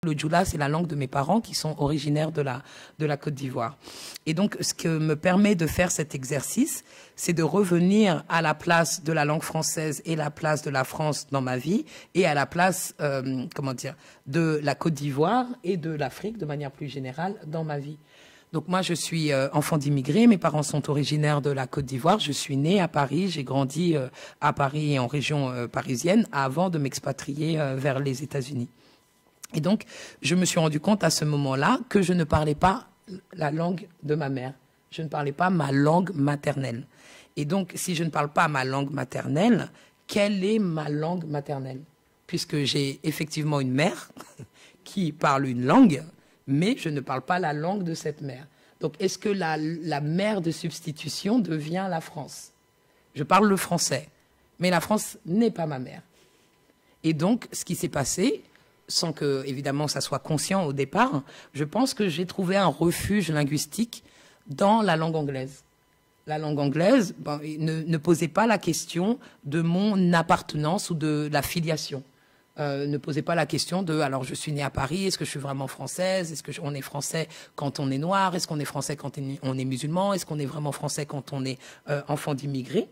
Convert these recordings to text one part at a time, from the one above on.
le djoula, c'est la langue de mes parents qui sont originaires de la Côte d'Ivoire. Et donc, ce que me permet de faire cet exercice, c'est de revenir à la place de la langue française et la place de la France dans ma vie, et à la place, de la Côte d'Ivoire et de l'Afrique de manière plus générale dans ma vie. Donc moi, je suis enfant d'immigrés, mes parents sont originaires de la Côte d'Ivoire, je suis née à Paris, j'ai grandi à Paris et en région parisienne avant de m'expatrier vers les États-Unis. Et donc, je me suis rendu compte à ce moment-là que je ne parlais pas la langue de ma mère, je ne parlais pas ma langue maternelle. Et donc, si je ne parle pas ma langue maternelle, quelle est ma langue maternelle? Puisque j'ai effectivement une mère qui parle une langue, mais je ne parle pas la langue de cette mère. Donc, est-ce que la mère de substitution devient la France? Je parle le français, mais la France n'est pas ma mère. Et donc, ce qui s'est passé, sans que, évidemment, ça soit conscient au départ, je pense que j'ai trouvé un refuge linguistique dans la langue anglaise. La langue anglaise ne posait pas la question de mon appartenance ou de la filiation. Ne posez pas la question de, alors je suis née à Paris, est-ce que je suis vraiment française? Est-ce qu'on est français quand on est noir? Est-ce qu'on est français quand on est musulman? Est-ce qu'on est vraiment français quand on est enfant d'immigrés?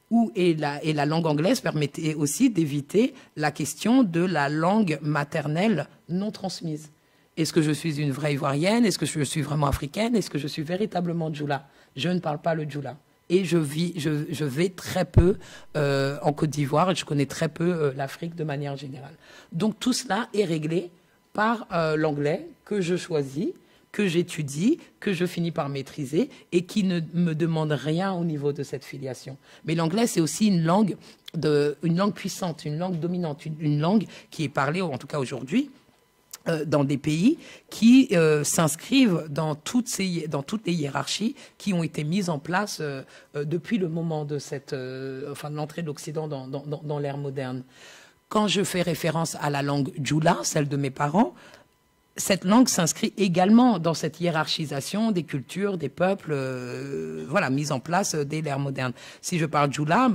Et la langue anglaise permettait aussi d'éviter la question de la langue maternelle non transmise. Est-ce que je suis une vraie Ivoirienne? Est-ce que je suis vraiment africaine? Est-ce que je suis véritablement djoula? Je ne parle pas le djoula. Et je vais très peu en Côte d'Ivoire et je connais très peu l'Afrique de manière générale. Donc tout cela est réglé par l'anglais que je choisis, que j'étudie, que je finis par maîtriser et qui ne me demande rien au niveau de cette filiation. Mais l'anglais, c'est aussi une langue puissante, une langue dominante, une langue qui est parlée, en tout cas aujourd'hui, dans des pays qui s'inscrivent dans toutes les hiérarchies qui ont été mises en place depuis le moment de de l'entrée de l'Occident dans l'ère moderne. Quand je fais référence à la langue djoula, celle de mes parents, cette langue s'inscrit également dans cette hiérarchisation des cultures, des peuples, mise en place dès l'ère moderne. Si je parle djoula,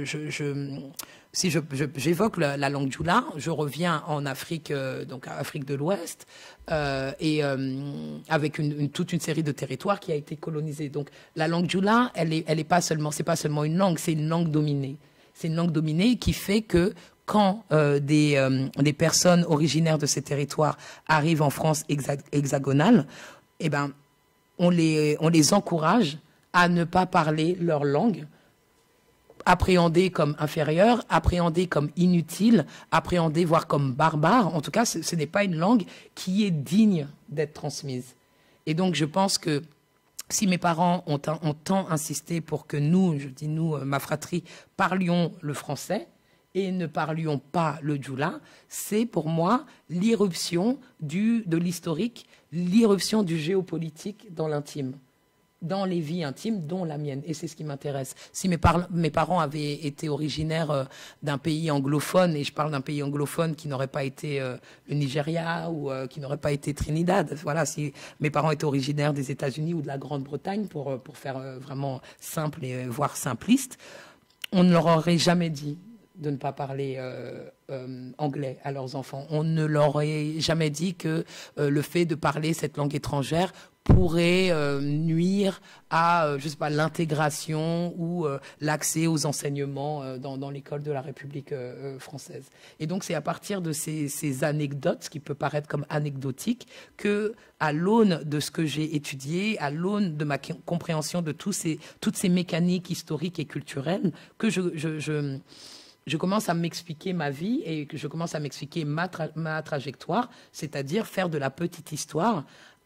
si j'évoque la langue djoula, je reviens en Afrique, donc Afrique de l'Ouest, avec toute une série de territoires qui a été colonisée. Donc la langue djoula, c'est pas seulement une langue, c'est une langue dominée. C'est une langue dominée qui fait que quand des personnes originaires de ces territoires arrivent en France hexagonale, on les encourage à ne pas parler leur langue, appréhendée comme inférieure, appréhendée comme inutile, appréhendée voire comme barbare. En tout cas, ce n'est pas une langue qui est digne d'être transmise. Et donc, je pense que si mes parents ont tant insisté pour que nous, je dis nous, ma fratrie, parlions le français et ne parlions pas le djoula, c'est pour moi l'irruption de l'historique, l'irruption du géopolitique dans l'intime, dans les vies intimes, dont la mienne. Et c'est ce qui m'intéresse. Si mes parents avaient été originaires d'un pays anglophone, et je parle d'un pays anglophone qui n'aurait pas été le Nigeria ou qui n'aurait pas été Trinidad, voilà, si mes parents étaient originaires des États-Unis ou de la Grande-Bretagne, pour faire vraiment simple et voire simpliste, on ne leur aurait jamais dit de ne pas parler anglais à leurs enfants. On ne leur aurait jamais dit que le fait de parler cette langue étrangère pourrait nuire à, je sais pas, l'intégration ou l'accès aux enseignements dans l'école de la République française. Et donc c'est à partir de ces anecdotes, qui peut paraître comme anecdotiques, que, à l'aune de ce que j'ai étudié, à l'aune de ma compréhension de toutes ces mécaniques historiques et culturelles, que je commence à m'expliquer ma vie et que je commence à m'expliquer ma trajectoire, c'est-à-dire faire de la petite histoire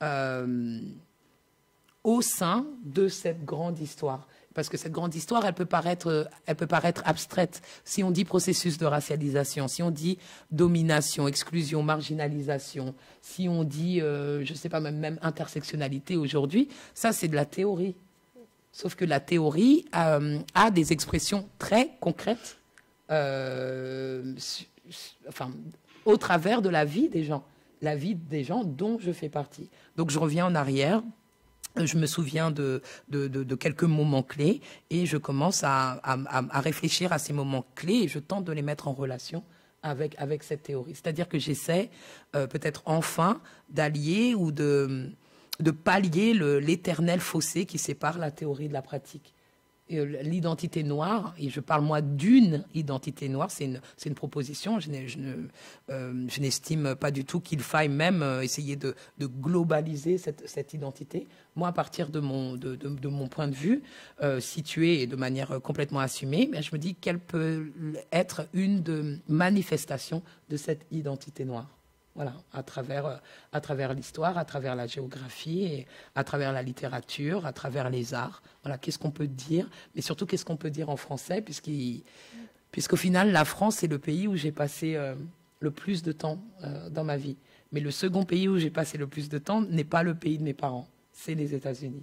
au sein de cette grande histoire. Parce que cette grande histoire, elle peut paraître abstraite. Si on dit processus de racialisation, si on dit domination, exclusion, marginalisation, si on dit, je ne sais pas, même intersectionnalité aujourd'hui, ça c'est de la théorie. Sauf que la théorie a des expressions très concrètes au travers de la vie des gens dont je fais partie. Donc je reviens en arrière, je me souviens de quelques moments clés et je commence à réfléchir à ces moments clés et je tente de les mettre en relation avec cette théorie. C'est-à-dire que j'essaie peut-être enfin d'allier ou de pallier l'éternel fossé qui sépare la théorie de la pratique. L'identité noire, et je parle moi d'une identité noire, c'est une proposition, je n'estime pas du tout qu'il faille même essayer de globaliser cette identité. Moi, à partir de mon point de vue, situé et de manière complètement assumée, je me dis qu'elle peut être une manifestation de cette identité noire. Voilà, à travers l'histoire, à travers la géographie, et à travers la littérature, à travers les arts. Voilà, qu'est-ce qu'on peut dire, mais surtout qu'est-ce qu'on peut dire en français, puisqu'au final, la France est le pays où j'ai passé le plus de temps dans ma vie. Mais le second pays où j'ai passé le plus de temps n'est pas le pays de mes parents, c'est les États-Unis.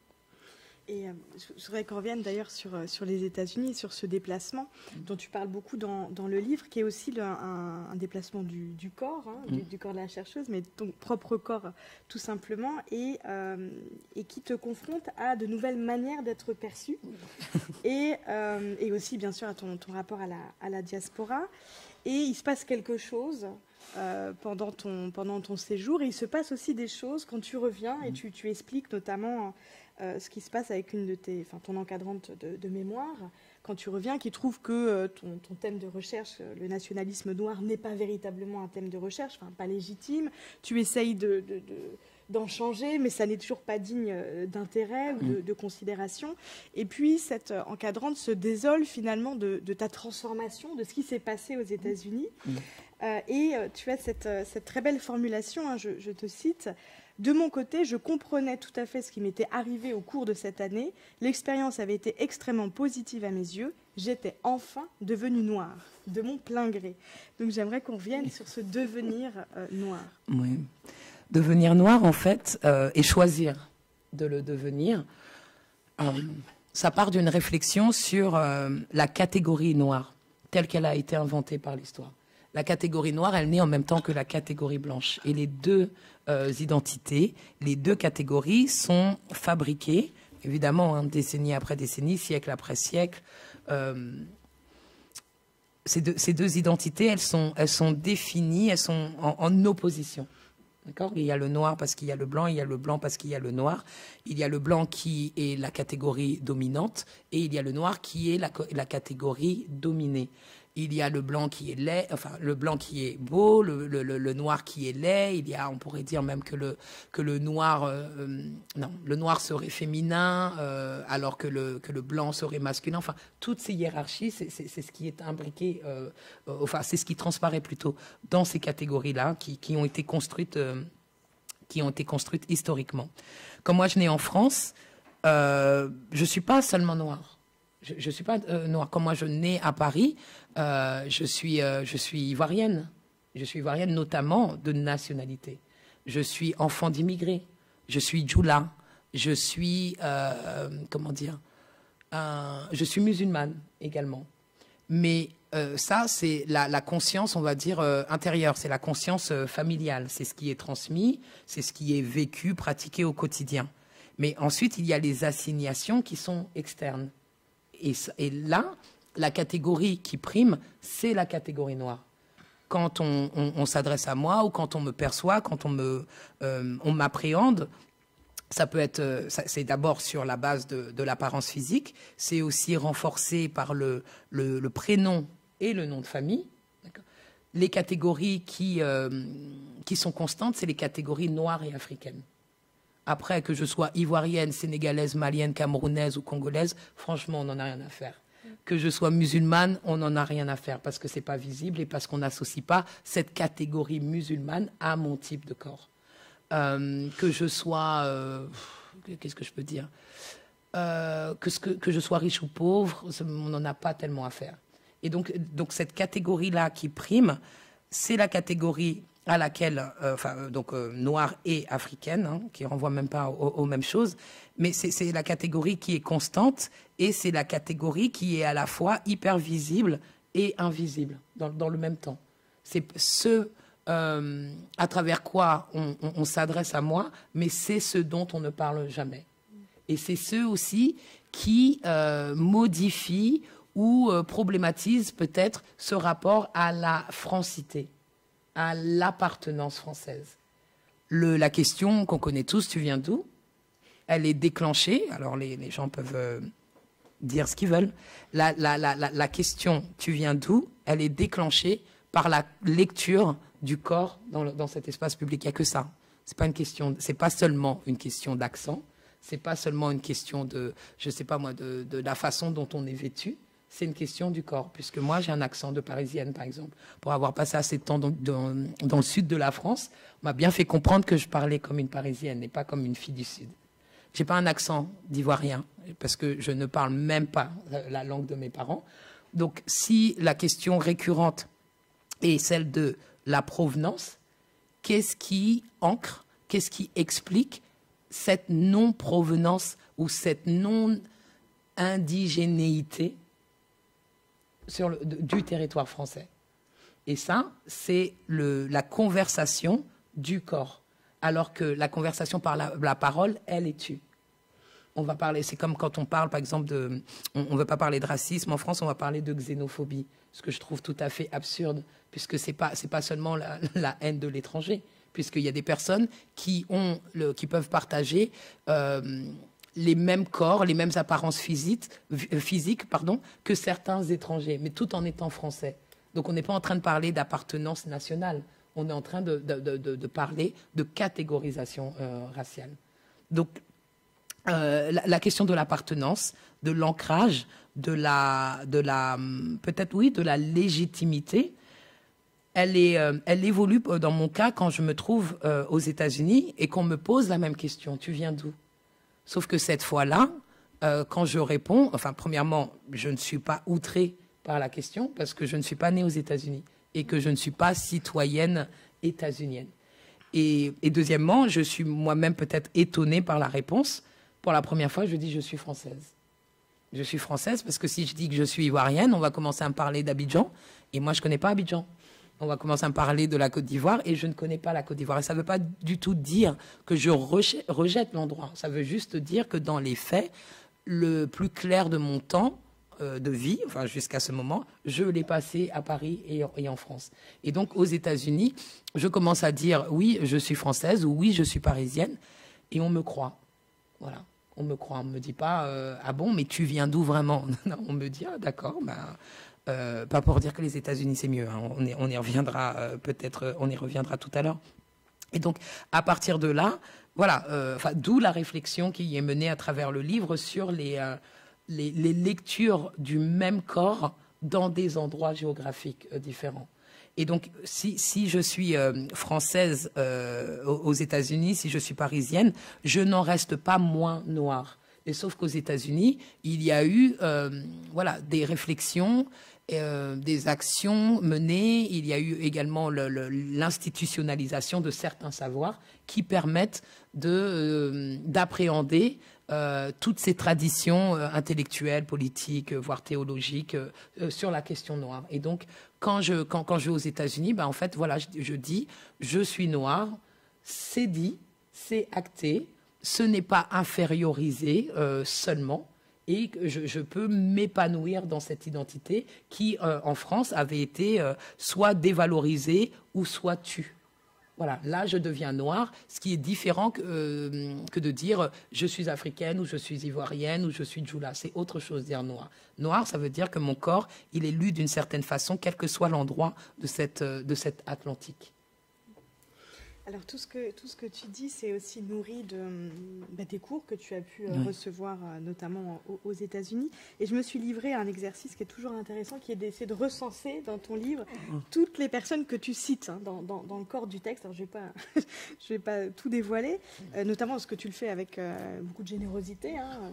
Et je voudrais qu'on revienne d'ailleurs sur les États-Unis, sur ce déplacement dont tu parles beaucoup dans le livre, qui est aussi un déplacement du corps, du corps de la chercheuse, mais ton propre corps tout simplement, et qui te confronte à de nouvelles manières d'être perçu, et aussi bien sûr à ton rapport à la diaspora. Et il se passe quelque chose pendant ton séjour, et il se passe aussi des choses quand tu reviens, et tu expliques notamment ce qui se passe avec ton encadrante de mémoire, quand tu reviens, qui trouve que ton thème de recherche, le nationalisme noir, n'est pas véritablement un thème de recherche, pas légitime. Tu essayes d'en changer, mais ça n'est toujours pas digne d'intérêt ou de considération. Et puis, cette encadrante se désole finalement de ta transformation, de ce qui s'est passé aux États-Unis. Et tu as cette très belle formulation, je te cite. De mon côté, je comprenais tout à fait ce qui m'était arrivé au cours de cette année. L'expérience avait été extrêmement positive à mes yeux. J'étais enfin devenue noire, de mon plein gré. Donc j'aimerais qu'on revienne sur ce devenir noir. Oui. Devenir noir, en fait, et choisir de le devenir, ça part d'une réflexion sur la catégorie noire, telle qu'elle a été inventée par l'histoire. La catégorie noire, elle naît en même temps que la catégorie blanche. Et les deux identités, les deux catégories sont fabriquées, évidemment, décennie après décennie, siècle après siècle. Ces deux identités, elles sont définies, elles sont en opposition. D'accord ? Il y a le noir parce qu'il y a le blanc, il y a le blanc parce qu'il y a le noir. Il y a le blanc qui est la catégorie dominante et il y a le noir qui est la catégorie dominée. Il y a le blanc qui est laid, enfin le blanc qui est beau, le noir qui est laid. Il y a, on pourrait dire même que le noir, non, le noir serait féminin, alors que le blanc serait masculin. Enfin, toutes ces hiérarchies, c'est ce qui est imbriqué, enfin c'est ce qui transparaît plutôt dans ces catégories-là, qui ont été construites historiquement. Comme moi, je nais en France, je suis pas seulement noire. Je suis pas noire. Comme moi, je nais à Paris, je suis ivoirienne. Je suis ivoirienne notamment de nationalité. Je suis enfant d'immigrés. Je suis djoula. Je suis comment dire je suis musulmane également. Mais ça, c'est la conscience, on va dire, intérieure. C'est la conscience familiale. C'est ce qui est transmis, c'est ce qui est vécu, pratiqué au quotidien. Mais ensuite, il y a les assignations qui sont externes. Et là, la catégorie qui prime, c'est la catégorie noire. Quand on s'adresse à moi ou quand on me perçoit, quand on m'appréhende, ça peut être, c'est d'abord sur la base de l'apparence physique, c'est aussi renforcé par le prénom et le nom de famille. Les catégories qui sont constantes, c'est les catégories noires et africaines. Après, que je sois ivoirienne, sénégalaise, malienne, camerounaise ou congolaise, franchement, on n'en a rien à faire. Que je sois musulmane, on n'en a rien à faire parce que c'est pas visible et parce qu'on n'associe pas cette catégorie musulmane à mon type de corps. Que je sois... qu'est-ce que je peux dire que je sois riche ou pauvre, on n'en a pas tellement à faire. Et donc cette catégorie-là qui prime, c'est la catégorie à laquelle, noire et africaine, qui renvoie même pas aux mêmes choses, mais c'est la catégorie qui est constante et c'est la catégorie qui est à la fois hyper visible et invisible dans le même temps. C'est ce à travers quoi on s'adresse à moi, mais c'est ce dont on ne parle jamais. Et c'est ceux aussi qui modifient ou problématise peut-être ce rapport à la francité, à l'appartenance française. La question qu'on connaît tous, tu viens d'où? Elle est déclenchée, alors les gens peuvent dire ce qu'ils veulent. La question « tu viens d'où ?» elle est déclenchée par la lecture du corps dans cet espace public. Il n'y a que ça. C'est pas seulement une question d'accent, c'est pas seulement une question de, je sais pas moi, de la façon dont on est vêtu. C'est une question du corps, puisque moi j'ai un accent de Parisienne par exemple. Pour avoir passé assez de temps dans le sud de la France, on m'a bien fait comprendre que je parlais comme une Parisienne et pas comme une fille du sud. J'ai pas un accent d'ivoirien, parce que je ne parle même pas la langue de mes parents. Donc si la question récurrente est celle de la provenance, qu'est-ce qui ancre, qu'est-ce qui explique cette non-provenance ou cette non-indigénéité du territoire français? Et ça, c'est la conversation du corps, alors que la conversation par la parole, elle est tue. On va parler, c'est comme quand on parle, par exemple, on ne veut pas parler de racisme en France, on va parler de xénophobie, ce que je trouve tout à fait absurde, puisque c'est pas seulement la haine de l'étranger, puisqu'il y a des personnes qui peuvent partager les mêmes corps, les mêmes apparences physiques, que certains étrangers, mais tout en étant français. Donc on n'est pas en train de parler d'appartenance nationale, on est en train de parler de catégorisation raciale. Donc la question de l'appartenance, de l'ancrage, peut-être oui, de la légitimité, elle évolue dans mon cas quand je me trouve aux États-Unis et qu'on me pose la même question. Tu viens d'où? Sauf que cette fois-là, quand je réponds, enfin, premièrement, je ne suis pas outrée par la question parce que je ne suis pas née aux États-Unis et que je ne suis pas citoyenne états-unienne. Et deuxièmement, je suis moi-même peut-être étonnée par la réponse. Pour la première fois, je dis je suis française. Je suis française parce que si je dis que je suis ivoirienne, on va commencer à me parler d'Abidjan. Et moi, je ne connais pas Abidjan. On va commencer à me parler de la Côte d'Ivoire et je ne connais pas la Côte d'Ivoire. Et ça ne veut pas du tout dire que je rejette l'endroit. Ça veut juste dire que dans les faits, le plus clair de mon temps de vie, enfin jusqu'à ce moment, je l'ai passé à Paris et en France. Et donc aux États-Unis, je commence à dire oui, je suis française ou oui, je suis parisienne et on me croit. Voilà. On me croit, on ne me dit pas ah bon, mais tu viens d'où vraiment? Non, on me dit ah d'accord, pas pour dire que les États-Unis c'est mieux. Hein. On y reviendra peut-être, on y reviendra tout à l'heure. Et donc à partir de là, voilà, d'où la réflexion qui est menée à travers le livre sur les lectures du même corps dans des endroits géographiques différents. Et donc, si je suis française aux États-Unis, si je suis parisienne, je n'en reste pas moins noire. Et sauf qu'aux États-Unis, il y a eu des réflexions, des actions menées. Il y a eu également l'institutionnalisation de certains savoirs qui permettent d'appréhender toutes ces traditions intellectuelles, politiques, voire théologiques sur la question noire. Et donc, quand je vais aux États-Unis, en fait, voilà, je dis, je suis noire, c'est dit, c'est acté, ce n'est pas infériorisé seulement, et que je peux m'épanouir dans cette identité qui, en France, avait été soit dévalorisée ou soit tue. Voilà, là, je deviens noire, ce qui est différent que de dire je suis africaine ou je suis ivoirienne ou je suis djoula. C'est autre chose, dire noir. Noir, ça veut dire que mon corps, il est lu d'une certaine façon, quel que soit l'endroit de cette Atlantique. Alors, tout ce que tu dis, c'est aussi nourri des cours que tu as pu recevoir, notamment aux États-Unis. Et je me suis livrée à un exercice qui est toujours intéressant, qui est d'essayer de recenser dans ton livre toutes les personnes que tu cites dans le corps du texte. Alors, je vais pas tout dévoiler, notamment parce que tu le fais avec beaucoup de générosité.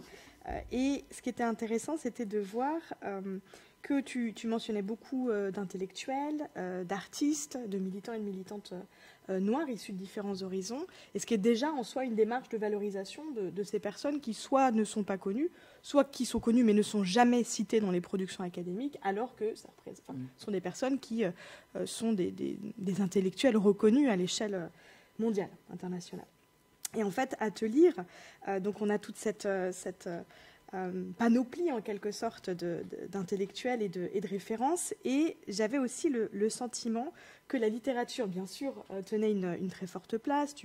Et ce qui était intéressant, c'était de voir que tu mentionnais beaucoup d'intellectuels, d'artistes, de militants et de militantes noirs issus de différents horizons, et ce qui est déjà en soi une démarche de valorisation de ces personnes qui soit ne sont pas connues, soit qui sont connues mais ne sont jamais citées dans les productions académiques, alors que ça sont des personnes qui sont des intellectuels reconnus à l'échelle mondiale, internationale. Et en fait, à te lire, donc on a toute cette panoplie en quelque sorte d'intellectuels et de références. Et j'avais aussi le sentiment que la littérature, bien sûr, tenait une très forte place.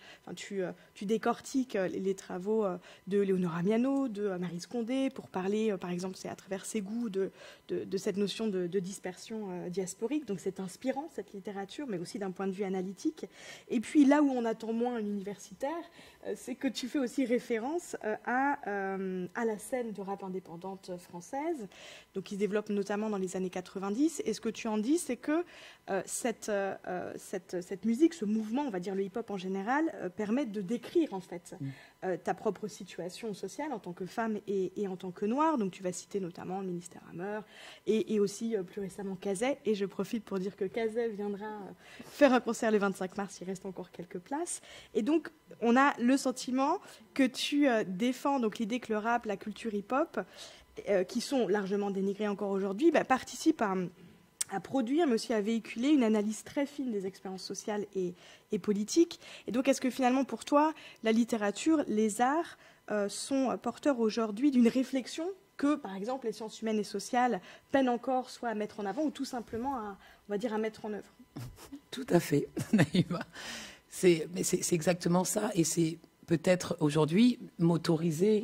Tu décortiques les travaux de Léonora Miano, de Maryse Condé, pour parler, par exemple, c'est à travers ses goûts de cette notion de dispersion diasporique. Donc c'est inspirant, cette littérature, mais aussi d'un point de vue analytique. Et puis là où on attend moins un universitaire, c'est que tu fais aussi référence à la scène de rap indépendante française, donc qui se développe notamment dans les années 90. Et ce que tu en dis, c'est que cette musique, ce mouvement, on va dire le hip-hop en général, permet de décrire en fait ta propre situation sociale en tant que femme et en tant que noire. Donc tu vas citer notamment le ministère Hammer et aussi plus récemment Kazay. Et je profite pour dire que Kazay viendra faire un concert le 25 mars, il reste encore quelques places. Et donc on a le sentiment que tu défends donc l'idée que le rap, la culture hip-hop, qui sont largement dénigrés encore aujourd'hui, participent à produire, mais aussi à véhiculer une analyse très fine des expériences sociales et politiques. Et donc, est-ce que finalement, pour toi, la littérature, les arts sont porteurs aujourd'hui d'une réflexion que, par exemple, les sciences humaines et sociales peinent encore soit à mettre en avant ou tout simplement à mettre en œuvre? Tout à fait, Naïma. C'est exactement ça. Et c'est peut-être aujourd'hui m'autoriser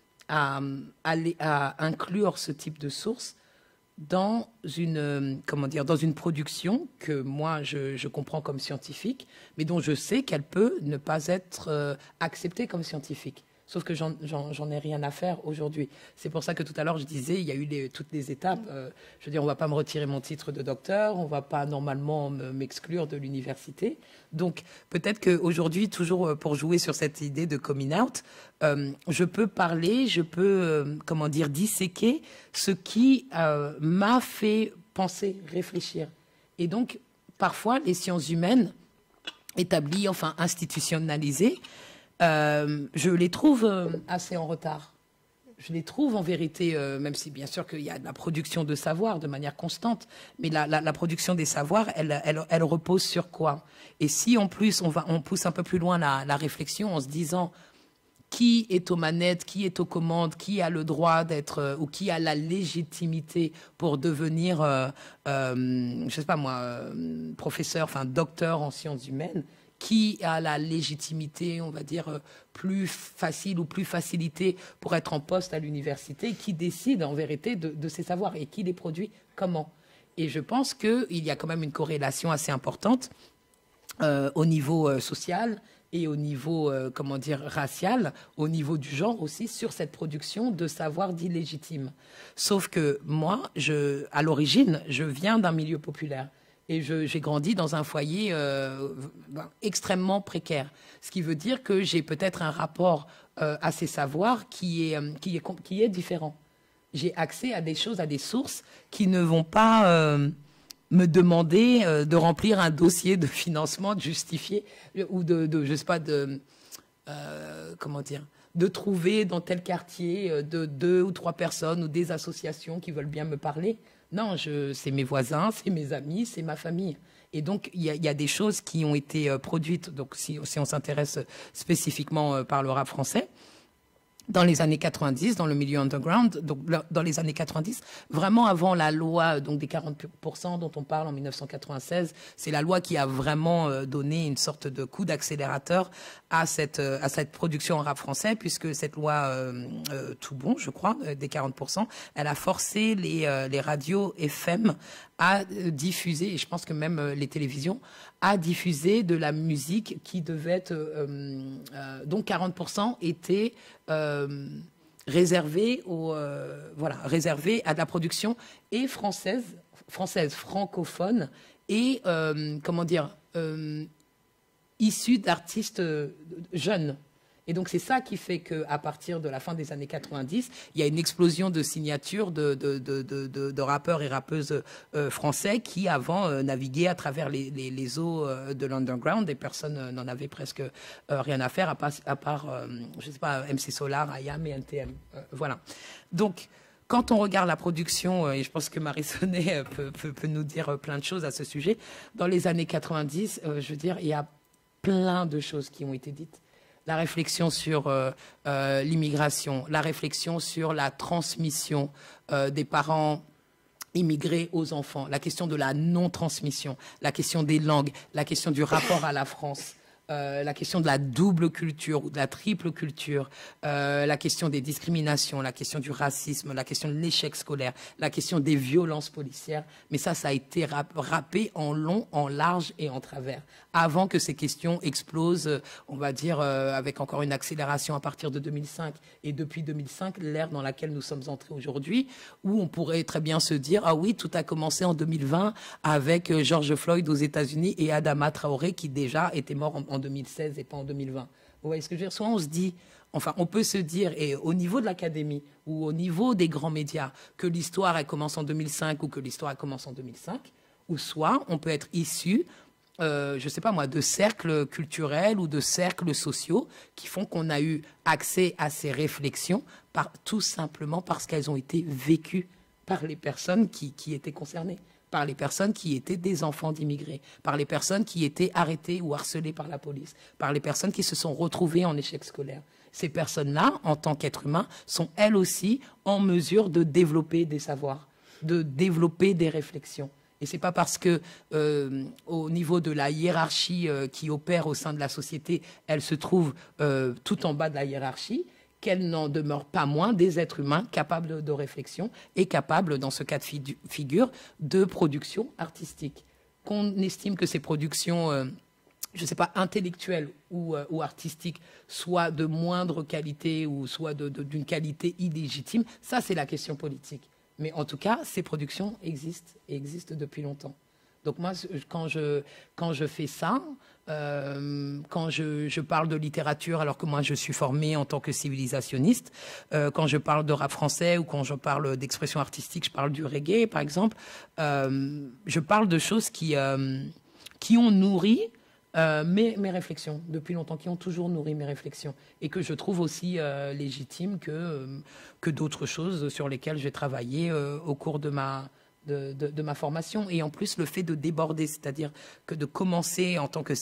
à inclure ce type de sources dans une production que moi je comprends comme scientifique, mais dont je sais qu'elle peut ne pas être acceptée comme scientifique. Sauf que j'en ai rien à faire aujourd'hui. C'est pour ça que tout à l'heure je disais, il y a eu toutes les étapes. Je veux dire, on ne va pas me retirer mon titre de docteur, on ne va pas normalement m'exclure de l'université. Donc peut-être qu'aujourd'hui, toujours pour jouer sur cette idée de coming out, je peux parler, je peux disséquer ce qui m'a fait penser, réfléchir. Et donc parfois les sciences humaines établies, enfin institutionnalisées, je les trouve assez en retard. Je les trouve en vérité, même si bien sûr qu'il y a de la production de savoir de manière constante, mais la production des savoirs, elle repose sur quoi? Et si en plus on pousse un peu plus loin la réflexion en se disant qui est aux manettes, qui est aux commandes, qui a le droit d'être ou qui a la légitimité pour devenir, je sais pas moi, professeur, enfin docteur en sciences humaines, qui a la légitimité, on va dire, plus facile ou plus facilitée pour être en poste à l'université, qui décide en vérité de ces savoirs et qui les produit comment. Et je pense qu'il y a quand même une corrélation assez importante au niveau social et au niveau, racial, au niveau du genre aussi, sur cette production de savoirs dits légitimes. Sauf que moi, à l'origine, je viens d'un milieu populaire. Et j'ai grandi dans un foyer extrêmement précaire. Ce qui veut dire que j'ai peut-être un rapport à ces savoirs qui est différent. J'ai accès à des choses, à des sources qui ne vont pas me demander de remplir un dossier de financement, de justifier, ou je sais pas, de trouver dans tel quartier de 2 ou 3 personnes ou des associations qui veulent bien me parler. Non, c'est mes voisins, c'est mes amis, c'est ma famille. Et donc, il y a des choses qui ont été produites. Donc, si on s'intéresse spécifiquement par le rap français, dans les années 90, dans le milieu underground, donc dans les années 90, vraiment avant la loi donc des 40% dont on parle en 1996, c'est la loi qui a vraiment donné une sorte de coup d'accélérateur à cette production en rap français, puisque cette loi tout bon, je crois, des 40%, elle a forcé les radios FM à diffuser, et je pense que même les télévisions, à diffuser de la musique qui devait être... donc 40% étaient réservés réservé à de la production et française francophone et issue d'artistes jeunes. Et donc c'est ça qui fait qu'à partir de la fin des années 90, il y a une explosion de signatures de rappeurs et rappeuses français qui avant naviguaient à travers les eaux de l'underground et personne n'en avait presque rien à faire à part je sais pas, MC Solar, IAM et NTM. Voilà. Donc quand on regarde la production, et je pense que Marie Sonnet peut nous dire plein de choses à ce sujet, dans les années 90, je veux dire, il y a plein de choses qui ont été dites. la réflexion sur l'immigration, la réflexion sur la transmission des parents immigrés aux enfants, la question de la non-transmission, la question des langues, la question du rapport à la France, la question de la double culture ou de la triple culture, la question des discriminations, la question du racisme, la question de l'échec scolaire, la question des violences policières. Mais ça a été râpé en long, en large et en travers, avant que ces questions explosent, on va dire, avec encore une accélération à partir de 2005. Et depuis 2005, l'ère dans laquelle nous sommes entrés aujourd'hui, où on pourrait très bien se dire, ah oui, tout a commencé en 2020 avec George Floyd aux États-Unis et Adama Traoré qui déjà était mort en 2016 et pas en 2020. Vous voyez ce que je veux dire? Soit on se dit, enfin, on peut se dire, et au niveau de l'académie ou au niveau des grands médias, que l'histoire elle commence en 2005 ou que l'histoire elle commence en 2005, ou soit on peut être issu, je ne sais pas moi, de cercles culturels ou de cercles sociaux qui font qu'on a eu accès à ces réflexions tout simplement parce qu'elles ont été vécues par les personnes qui étaient concernées, par les personnes qui étaient des enfants d'immigrés, par les personnes qui étaient arrêtées ou harcelées par la police, par les personnes qui se sont retrouvées en échec scolaire. Ces personnes-là, en tant qu'êtres humains, sont elles aussi en mesure de développer des savoirs, de développer des réflexions. Et c'est pas parce que, au niveau de la hiérarchie qui opère au sein de la société, elle se trouve tout en bas de la hiérarchie, qu'elle n'en demeure pas moins des êtres humains capables de réflexion et capables, dans ce cas de figure, de production artistique. Qu'on estime que ces productions, je ne sais pas, intellectuelles ou artistiques, soient de moindre qualité ou soient d'une qualité illégitime, ça c'est la question politique. Mais en tout cas, ces productions existent et existent depuis longtemps. Donc moi, quand je fais ça, quand je parle de littérature, alors que moi je suis formée en tant que civilisationniste, quand je parle de rap français ou quand je parle d'expression artistique, je parle du reggae par exemple, je parle de choses qui ont nourri mes réflexions depuis longtemps, qui ont toujours nourri mes réflexions et que je trouve aussi légitimes que d'autres choses sur lesquelles j'ai travaillé au cours de ma formation. Et en plus, le fait de déborder, c'est-à-dire que de commencer en tant que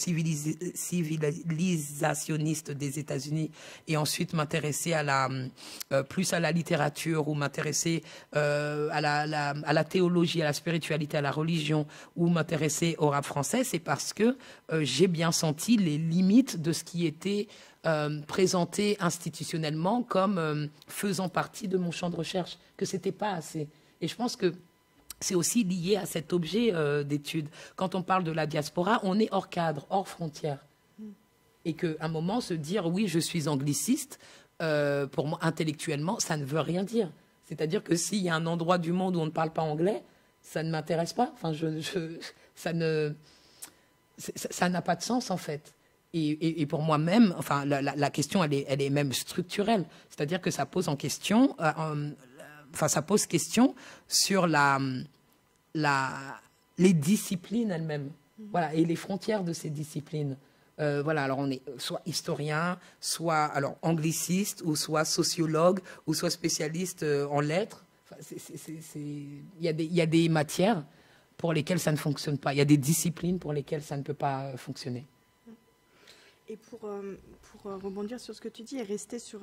civilisationniste des États-Unis et ensuite m'intéresser plus à la littérature ou m'intéresser à la théologie, à la spiritualité, à la religion ou m'intéresser au rap français, c'est parce que j'ai bien senti les limites de ce qui était présenté institutionnellement comme faisant partie de mon champ de recherche, que c'était pas assez. Et je pense que c'est aussi lié à cet objet d'étude. Quand on parle de la diaspora, on est hors cadre, hors frontière. Et qu'à un moment, se dire, oui, je suis angliciste, pour moi, intellectuellement, ça ne veut rien dire. C'est-à-dire que s'il y a un endroit du monde où on ne parle pas anglais, ça ne m'intéresse pas. Enfin, ça n'a pas de sens, en fait. Et pour moi-même, enfin, la question, elle est même structurelle. C'est-à-dire que ça pose en question... ça pose question sur les disciplines elles-mêmes, voilà, et les frontières de ces disciplines. Voilà, alors on est soit historien, soit alors angliciste, ou soit sociologue, ou soit spécialiste en lettres. Enfin, il y a des matières pour lesquelles ça ne fonctionne pas. Il y a des disciplines pour lesquelles ça ne peut pas fonctionner. Et pour rebondir sur ce que tu dis et rester sur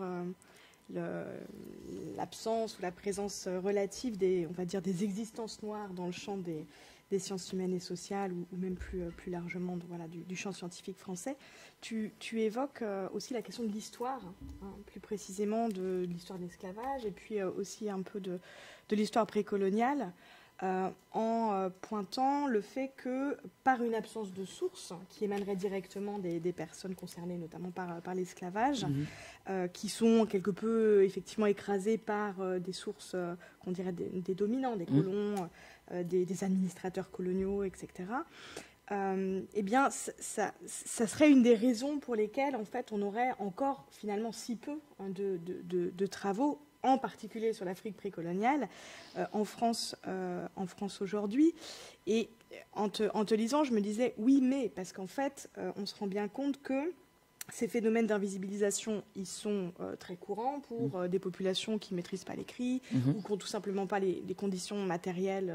l'absence ou la présence relative on va dire, des existences noires dans le champ des sciences humaines et sociales ou même plus largement du champ scientifique français, tu évoques aussi la question de l'histoire, hein, plus précisément de l'histoire de l'esclavage et puis aussi un peu de l'histoire précoloniale, en pointant le fait que par une absence de sources qui émanerait directement des personnes concernées, notamment par l'esclavage, qui sont quelque peu effectivement écrasées par des sources qu'on dirait des dominants, des colons, des administrateurs coloniaux, etc. Eh bien, ça serait une des raisons pour lesquelles en fait on aurait encore finalement si peu de travaux, en particulier sur l'Afrique précoloniale, en France aujourd'hui. Et en te lisant, je me disais, oui, mais, parce qu'en fait, on se rend bien compte que ces phénomènes d'invisibilisation, ils sont très courants pour des populations qui ne maîtrisent pas l'écrit ou qui n'ont tout simplement pas les conditions matérielles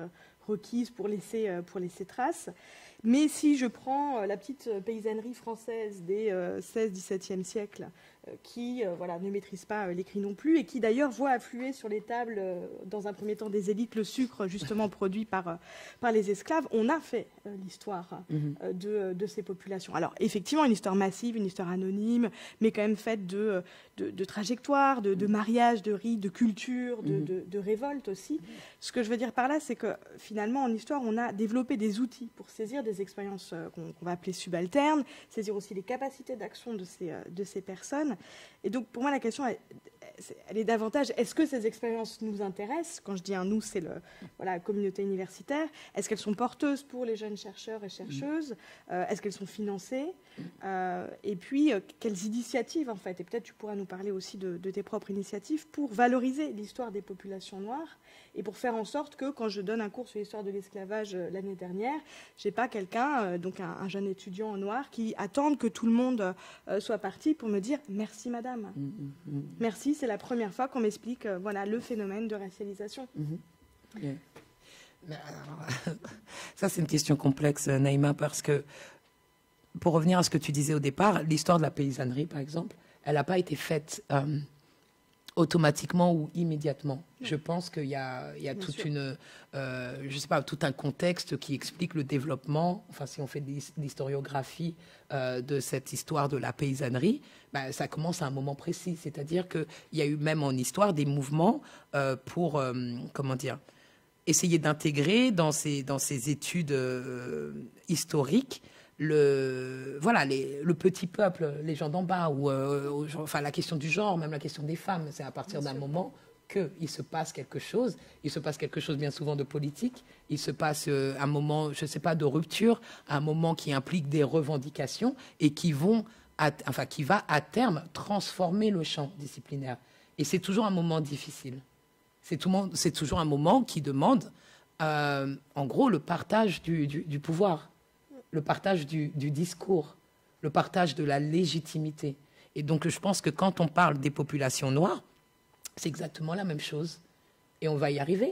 requise pour laisser trace. Mais si je prends la petite paysannerie française des 16-17e siècles, qui ne maîtrise pas l'écrit non plus, et qui d'ailleurs voit affluer sur les tables, dans un premier temps des élites, le sucre justement produit par les esclaves, on a fait l'histoire de ces populations. Alors effectivement, une histoire massive, une histoire anonyme, mais quand même faite de trajectoires, de mariages, de rites, de culture, de révoltes aussi. Ce que je veux dire par là, c'est que finalement, en histoire, on a développé des outils pour saisir des expériences qu'on va appeler subalternes, saisir aussi les capacités d'action de ces personnes. Et donc, pour moi, la question, elle est davantage, est-ce que ces expériences nous intéressent? Quand je dis un nous, c'est la communauté universitaire. Est-ce qu'elles sont porteuses pour les jeunes chercheurs et chercheuses? Est-ce qu'elles sont financées? Et puis, quelles initiatives, en fait? Et peut-être tu pourras nous parler aussi de tes propres initiatives pour valoriser l'histoire des populations noires et pour faire en sorte que, quand je donne un cours sur l'histoire de l'esclavage l'année dernière, j'ai pas quelqu'un, donc un jeune étudiant noir, qui attende que tout le monde soit parti pour me dire « Merci, madame. Merci, c'est la première fois qu'on m'explique le phénomène de racialisation. Mais alors, ça, c'est une question complexe, Naïma, parce que, pour revenir à ce que tu disais au départ, l'histoire de la paysannerie, par exemple, elle n'a pas été faite automatiquement ou immédiatement. Je pense qu'il y a toute je sais pas, tout un contexte qui explique le développement. Enfin, si on fait de l'historiographie de cette histoire de la paysannerie, ça commence à un moment précis. C'est-à-dire qu'il y a eu même en histoire des mouvements pour, essayer d'intégrer dans ces études historiques le petit peuple, les gens d'en bas, ou la question du genre, même la question des femmes. C'est à partir d'un moment qu'il se passe quelque chose. Il se passe quelque chose bien souvent de politique. Il se passe un moment, je ne sais pas, de rupture, un moment qui implique des revendications et qui va à terme transformer le champ disciplinaire. Et c'est toujours un moment difficile. C'est toujours un moment qui demande, en gros, le partage du pouvoir, le partage du discours, le partage de la légitimité. Et donc, je pense que quand on parle des populations noires, c'est exactement la même chose. Et on va y arriver.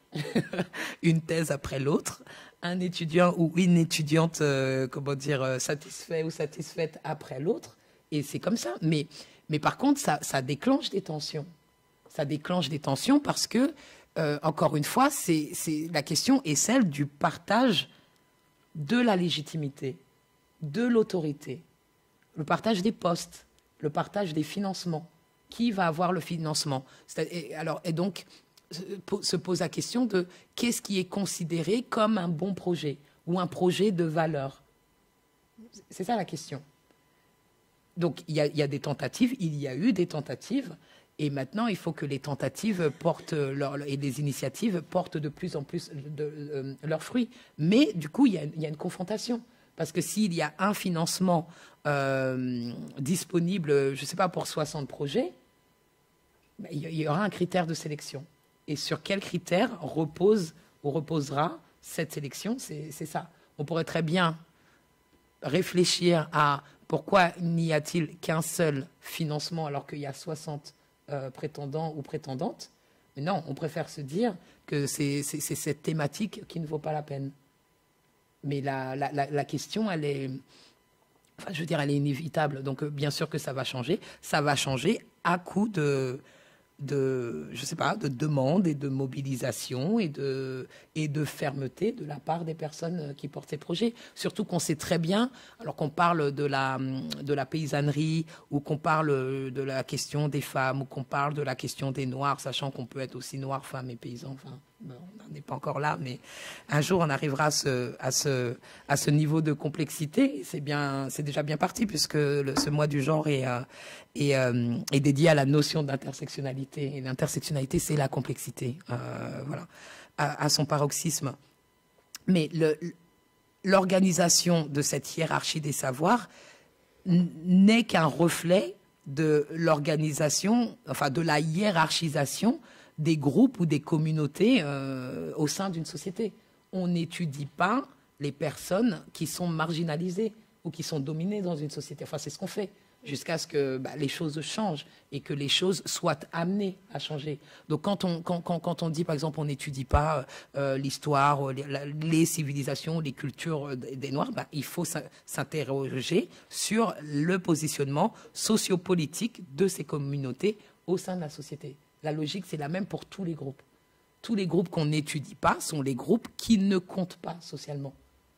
Une thèse après l'autre, un étudiant ou une étudiante, satisfait ou satisfaite après l'autre. Et c'est comme ça. Mais par contre, ça déclenche des tensions. Ça déclenche des tensions parce que, encore une fois, la question est celle du partage de la légitimité, de l'autorité, le partage des postes, le partage des financements. Qui va avoir le financement? Et donc, se pose la question de qu'est-ce qui est considéré comme un bon projet ou un projet de valeur. C'est ça la question. Donc, il y a des tentatives, il y a eu des tentatives, et maintenant, il faut que les tentatives et les initiatives portent de plus en plus leurs fruits. Mais du coup, il y a une confrontation. Parce que s'il y a un financement disponible, je ne sais pas, pour 60 projets, il y aura un critère de sélection. Et sur quel critère reposera cette sélection? C'est ça. On pourrait très bien réfléchir à pourquoi n'y a-t-il qu'un seul financement alors qu'il y a 60 prétendants ou prétendantes. Mais non, on préfère se dire que c'est cette thématique qui ne vaut pas la peine. Mais la question, elle est inévitable. Donc, bien sûr que ça va changer. Ça va changer à coup de demande et de mobilisation et de fermeté de la part des personnes qui portent ces projets. Surtout qu'on sait très bien, alors qu'on parle de la paysannerie ou qu'on parle de la question des femmes ou qu'on parle de la question des Noirs, sachant qu'on peut être aussi noir, femme et paysan. Enfin, bon, on n'est pas encore là, mais un jour on arrivera à ce niveau de complexité. C'est déjà bien parti puisque ce mois du genre est dédié à la notion d'intersectionnalité. Et l'intersectionnalité, c'est la complexité, à son paroxysme. Mais l'organisation de cette hiérarchie des savoirs n'est qu'un reflet de l'organisation, de la hiérarchisation des groupes ou des communautés au sein d'une société. On n'étudie pas les personnes qui sont marginalisées ou qui sont dominées dans une société. Enfin, c'est ce qu'on fait. jusqu'à ce que les choses changent et que les choses soient amenées à changer. Donc quand on dit, par exemple, on n'étudie pas l'histoire, les civilisations, les cultures des Noirs, il faut s'interroger sur le positionnement sociopolitique de ces communautés au sein de la société. La logique, c'est la même pour tous les groupes. Tous les groupes qu'on n'étudie pas sont les groupes qui ne comptent pas socialement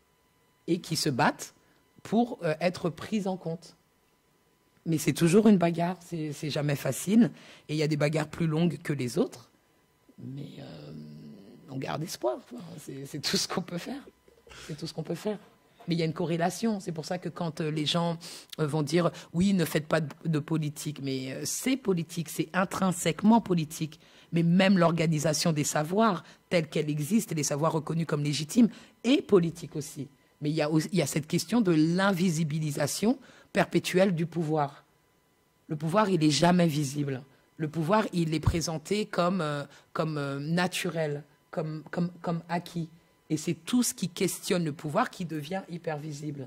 et qui se battent pour être pris en compte. Mais c'est toujours une bagarre, c'est jamais facile. Et il y a des bagarres plus longues que les autres. Mais on garde espoir. C'est tout ce qu'on peut faire. C'est tout ce qu'on peut faire. Mais il y a une corrélation. C'est pour ça que quand les gens vont dire « oui, ne faites pas de politique », mais c'est politique, c'est intrinsèquement politique. Mais même l'organisation des savoirs, telle qu'elle existe, et les savoirs reconnus comme légitimes, est politique aussi. Mais il y a cette question de l'invisibilisation perpétuelle du pouvoir. Le pouvoir, il n'est jamais visible. Le pouvoir, il est présenté comme naturel, comme acquis. Et c'est tout ce qui questionne le pouvoir qui devient hyper visible.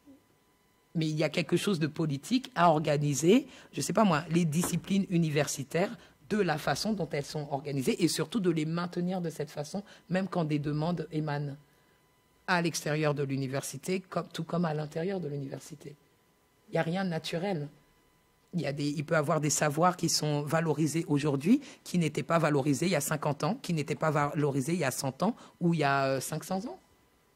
Mais il y a quelque chose de politique à organiser, je ne sais pas moi, les disciplines universitaires de la façon dont elles sont organisées et surtout de les maintenir de cette façon, même quand des demandes émanent à l'extérieur de l'université, tout comme à l'intérieur de l'université. Il n'y a rien de naturel. Il peut y avoir des savoirs qui sont valorisés aujourd'hui, qui n'étaient pas valorisés il y a 50 ans, qui n'étaient pas valorisés il y a 100 ans ou il y a 500 ans.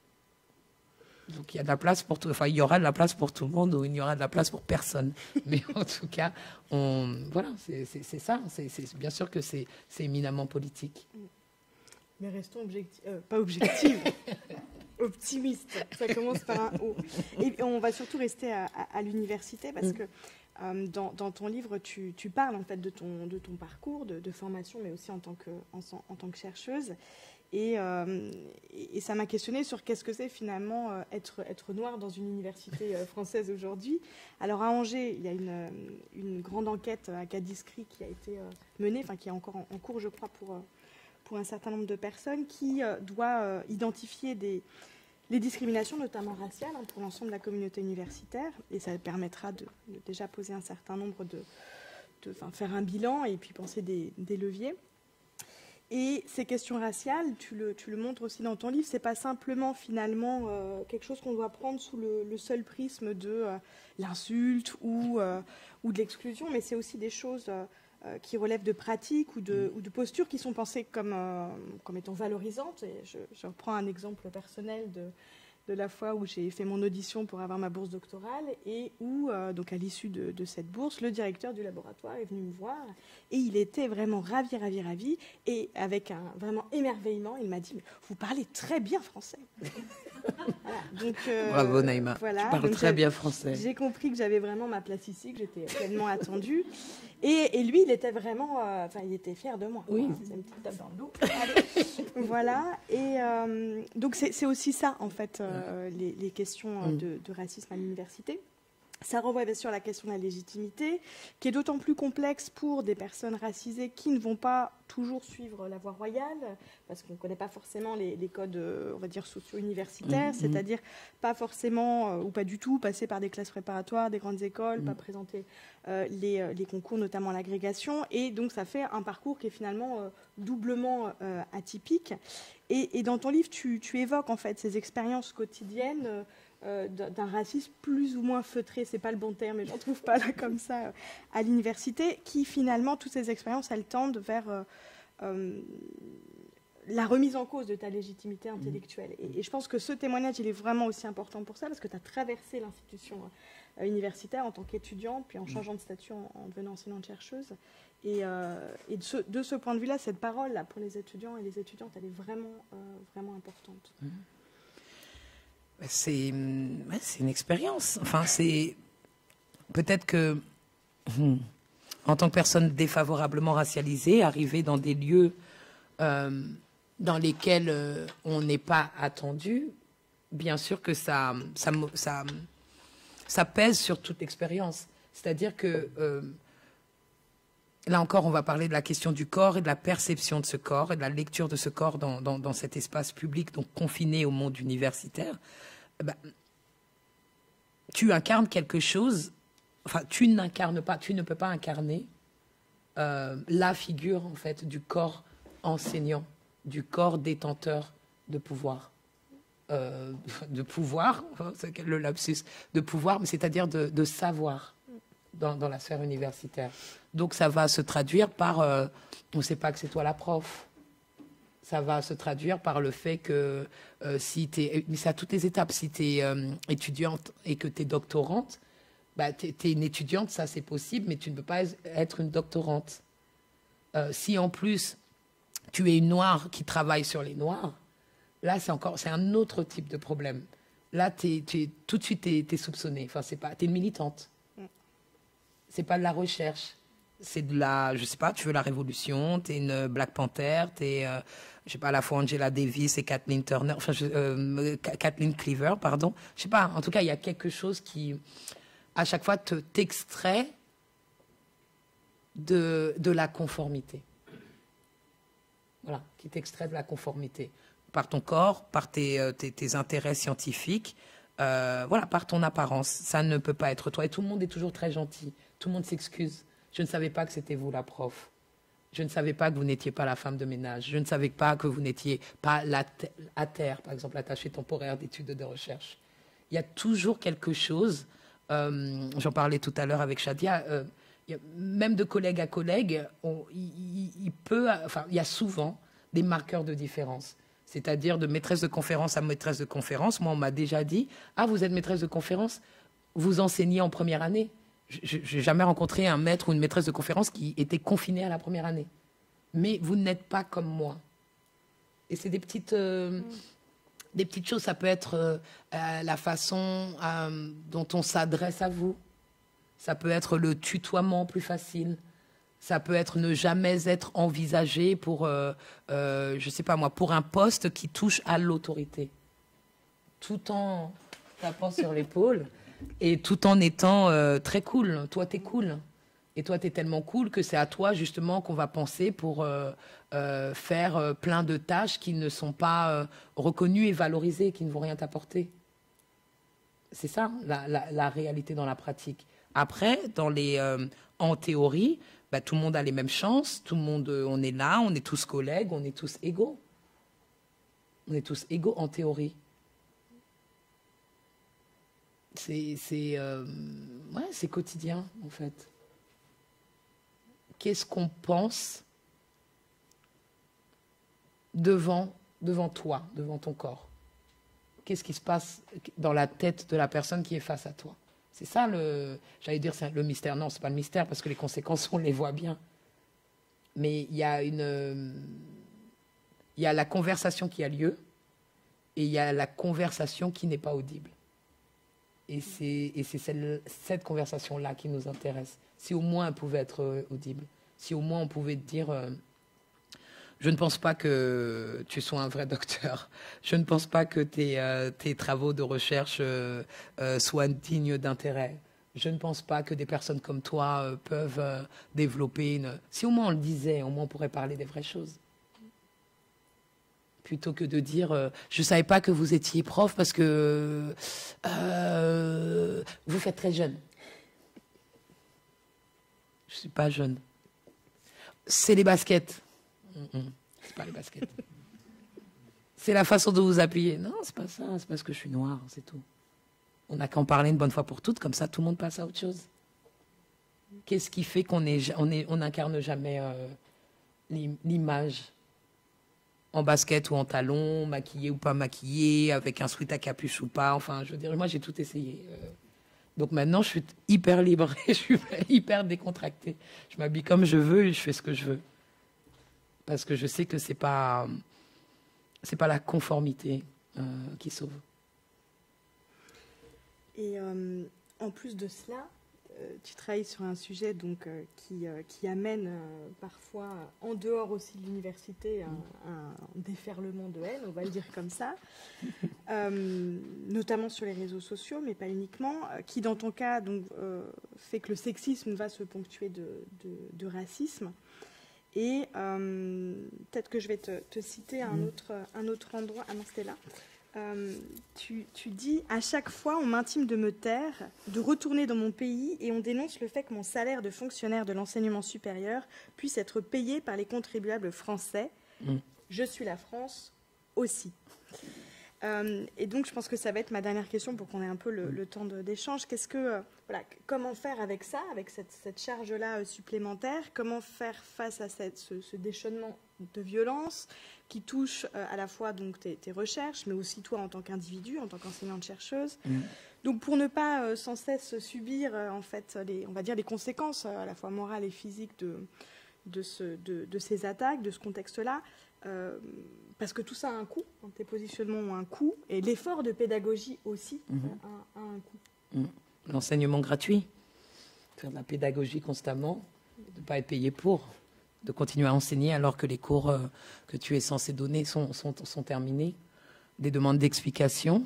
Donc il y a de la place pour tout, enfin il y aura de la place pour tout le monde ou il n'y aura de la place pour personne. Mais en tout cas, voilà, c'est ça. Bien sûr que c'est éminemment politique. Mais restons pas objectifs. Optimiste, ça commence par un O. Et on va surtout rester à l'université parce que dans ton livre, tu parles en fait de ton parcours de formation, mais aussi en tant que chercheuse. Et ça m'a questionnée sur qu'est-ce que c'est finalement être noir dans une université française aujourd'hui. Alors à Angers, il y a une grande enquête à Cadiscrit qui a été menée, enfin qui est encore en cours, je crois, pour un certain nombre de personnes, qui doit identifier les discriminations, notamment raciales, pour l'ensemble de la communauté universitaire. Et ça permettra de déjà poser un certain nombre faire un bilan et puis penser des leviers. Et ces questions raciales, tu le montres aussi dans ton livre, c'est pas simplement finalement quelque chose qu'on doit prendre sous le seul prisme de l'insulte ou de l'exclusion, mais c'est aussi des choses qui relèvent de pratiques ou de postures qui sont pensées comme étant valorisantes. Et je reprends un exemple personnel de la fois où j'ai fait mon audition pour avoir ma bourse doctorale et où, donc à l'issue de cette bourse, le directeur du laboratoire est venu me voir et il était vraiment ravi et avec un vraiment émerveillement, il m'a dit « Vous parlez très bien français !» Voilà, donc, bravo Naïma, voilà, tu parles très bien français. J'ai compris que j'avais vraiment ma place ici, que j'étais pleinement attendue. Et lui, il était vraiment... il était fier de moi. Oui. C'est une petite tape dans le dos. Allez. Voilà. Et donc, c'est aussi ça, en fait, les questions de racisme à l'université. Ça renvoie bien sûr à la question de la légitimité, qui est d'autant plus complexe pour des personnes racisées qui ne vont pas toujours suivre la voie royale, parce qu'on ne connaît pas forcément les codes, on va dire, socio-universitaires, c'est-à-dire pas forcément, ou pas du tout, passer par des classes préparatoires, des grandes écoles, pas présenter les concours, notamment l'agrégation, et donc ça fait un parcours qui est finalement doublement atypique. Et dans ton livre, tu évoques en fait ces expériences quotidiennes d'un racisme plus ou moins feutré, c'est pas le bon terme, mais j'en trouve pas là comme ça à l'université, qui finalement, toutes ces expériences, elles tendent vers la remise en cause de ta légitimité intellectuelle. Et je pense que ce témoignage, il est vraiment aussi important pour ça, parce que tu as traversé l'institution universitaire en tant qu'étudiant, puis en changeant de statut en devenant enseignante-chercheuse. Et de ce point de vue-là, cette parole-là pour les étudiants et les étudiantes, elle est vraiment, vraiment importante. C'est une expérience. Enfin, c'est peut-être que, en tant que personne défavorablement racialisée, arriver dans des lieux dans lesquels on n'est pas attendu, bien sûr que ça pèse sur toute l'expérience. C'est-à-dire que là encore, on va parler de la question du corps et de la perception de ce corps et de la lecture de ce corps dans cet espace public, donc confiné au monde universitaire. Tu incarnes quelque chose enfin, tu n'incarnes pas, tu ne peux pas incarner la figure, en fait, du corps enseignant, du corps détenteur de pouvoir. De pouvoir, c'est le lapsus, de pouvoir, mais c'est-à-dire de savoir dans la sphère universitaire. Donc, ça va se traduire par, on ne sait pas que c'est toi la prof. Ça va se traduire par le fait que si tu es, mais c'est à toutes les étapes, si tu es étudiante et que tu es doctorante, bah, tu es une étudiante, ça c'est possible, mais tu ne peux pas être une doctorante. Si en plus tu es une noire qui travaille sur les noirs, là c'est un autre type de problème. Là, tout de suite, tu es soupçonnée. Enfin, tu es une militante. C'est pas de la recherche. C'est de la, je sais pas, tu veux la révolution, tu es une Black Panther, tu es, je sais pas, à la fois Angela Davis et Kathleen Turner, enfin, Kathleen Cleaver, pardon. Je sais pas, en tout cas, il y a quelque chose qui, à chaque fois, t'extrait de la conformité. Voilà, qui t'extrait de la conformité. Par ton corps, par tes intérêts scientifiques, voilà, par ton apparence. Ça ne peut pas être toi. Et tout le monde est toujours très gentil. Tout le monde s'excuse. Je ne savais pas que c'était vous la prof. Je ne savais pas que vous n'étiez pas la femme de ménage. Je ne savais pas que vous n'étiez pas à terre, par exemple, attachée temporaire d'études de recherche. Il y a toujours quelque chose, j'en parlais tout à l'heure avec Shadia, même de collègue à collègue, il y a souvent des marqueurs de différence. C'est-à-dire de maîtresse de conférence à maîtresse de conférence. Moi, on m'a déjà dit, ah, vous êtes maîtresse de conférence, vous enseignez en première année. Je n'ai jamais rencontré un maître ou une maîtresse de conférence qui était confiné à la première année. Mais vous n'êtes pas comme moi. Et c'est des petites choses. Ça peut être la façon dont on s'adresse à vous. Ça peut être le tutoiement plus facile. Ça peut être ne jamais être envisagé pour, je sais pas moi, pour un poste qui touche à l'autorité. Tout en tapant sur l'épaule. Et tout en étant très cool. Toi, t'es cool. Et toi, t'es tellement cool que c'est à toi, justement, qu'on va penser pour faire plein de tâches qui ne sont pas reconnues et valorisées, qui ne vont rien t'apporter. C'est ça, la réalité dans la pratique. Après, en théorie, bah, tout le monde a les mêmes chances. Tout le monde, on est là, on est tous collègues, on est tous égaux. On est tous égaux en théorie. C'est quotidien, en fait. Qu'est-ce qu'on pense devant toi, devant ton corps? Qu'est-ce qui se passe dans la tête de la personne qui est face à toi? C'est ça, j'allais dire, c'est le mystère. Non, c'est pas le mystère, parce que les conséquences, on les voit bien. Mais il y a la conversation qui a lieu, et il y a la conversation qui n'est pas audible. Et c'est cette conversation-là qui nous intéresse. Si au moins elle pouvait être audible. Si au moins on pouvait te dire je ne pense pas que tu sois un vrai docteur. Je ne pense pas que tes travaux de recherche soient dignes d'intérêt. Je ne pense pas que des personnes comme toi peuvent développer une... Si au moins on le disait, au moins on pourrait parler des vraies choses. Plutôt que de dire je ne savais pas que vous étiez prof parce que vous faites très jeune. Je ne suis pas jeune. C'est les baskets. C'est pas les baskets. C'est la façon de vous appuyer. Non, c'est pas ça. C'est parce que je suis noire, c'est tout. On n'a qu'à en parler une bonne fois pour toutes, comme ça tout le monde passe à autre chose. Qu'est-ce qui fait qu'on n'incarne jamais l'image en basket ou en talons, maquillé ou pas maquillé, avec un sweat à capuche ou pas. Enfin, je veux dire, moi, j'ai tout essayé. Donc maintenant, je suis hyper libre et je suis hyper décontractée. Je m'habille comme je veux et je fais ce que je veux. Parce que je sais que c'est pas la conformité qui sauve. Et en plus de cela, tu travailles sur un sujet donc, qui amène parfois, en dehors aussi de l'université, un déferlement de haine, on va le dire comme ça, notamment sur les réseaux sociaux, mais pas uniquement, qui dans ton cas donc, fait que le sexisme va se ponctuer de racisme. Et peut-être que je vais te citer un autre endroit. Ah non, c'était là. Tu dis « À chaque fois, on m'intime de me taire, de retourner dans mon pays et on dénonce le fait que mon salaire de fonctionnaire de l'enseignement supérieur puisse être payé par les contribuables français. Je suis la France aussi. » Et donc, je pense que ça va être ma dernière question pour qu'on ait un peu le temps d'échange. Voilà, comment faire avec ça, avec cette charge-là supplémentaire? Comment faire face à ce déchaînement de violence qui touche à la fois donc, tes recherches, mais aussi toi en tant qu'individu, en tant qu'enseignante-chercheuse. Donc, pour ne pas sans cesse subir, en fait, on va dire les conséquences à la fois morales et physiques de ces attaques, de ce contexte-là, parce que tout ça a un coût, hein, tes positionnements ont un coût, et l'effort de pédagogie aussi a un coût. L'enseignement gratuit, faire de la pédagogie constamment, de ne pas être payé pour, de continuer à enseigner alors que les cours que tu es censé donner sont terminés, des demandes d'explications,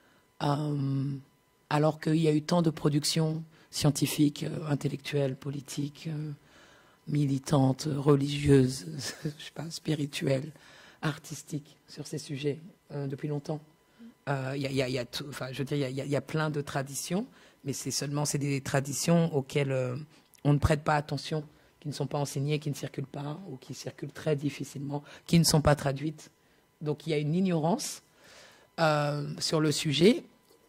alors qu'il y a eu tant de productions scientifiques, intellectuelles, politiques, militantes, religieuses, je sais pas, spirituelles, artistiques sur ces sujets depuis longtemps. Il y a plein de traditions, mais c'est des traditions auxquelles on ne prête pas attention, qui ne sont pas enseignées, qui ne circulent pas, ou qui circulent très difficilement, qui ne sont pas traduites. Donc il y a une ignorance sur le sujet,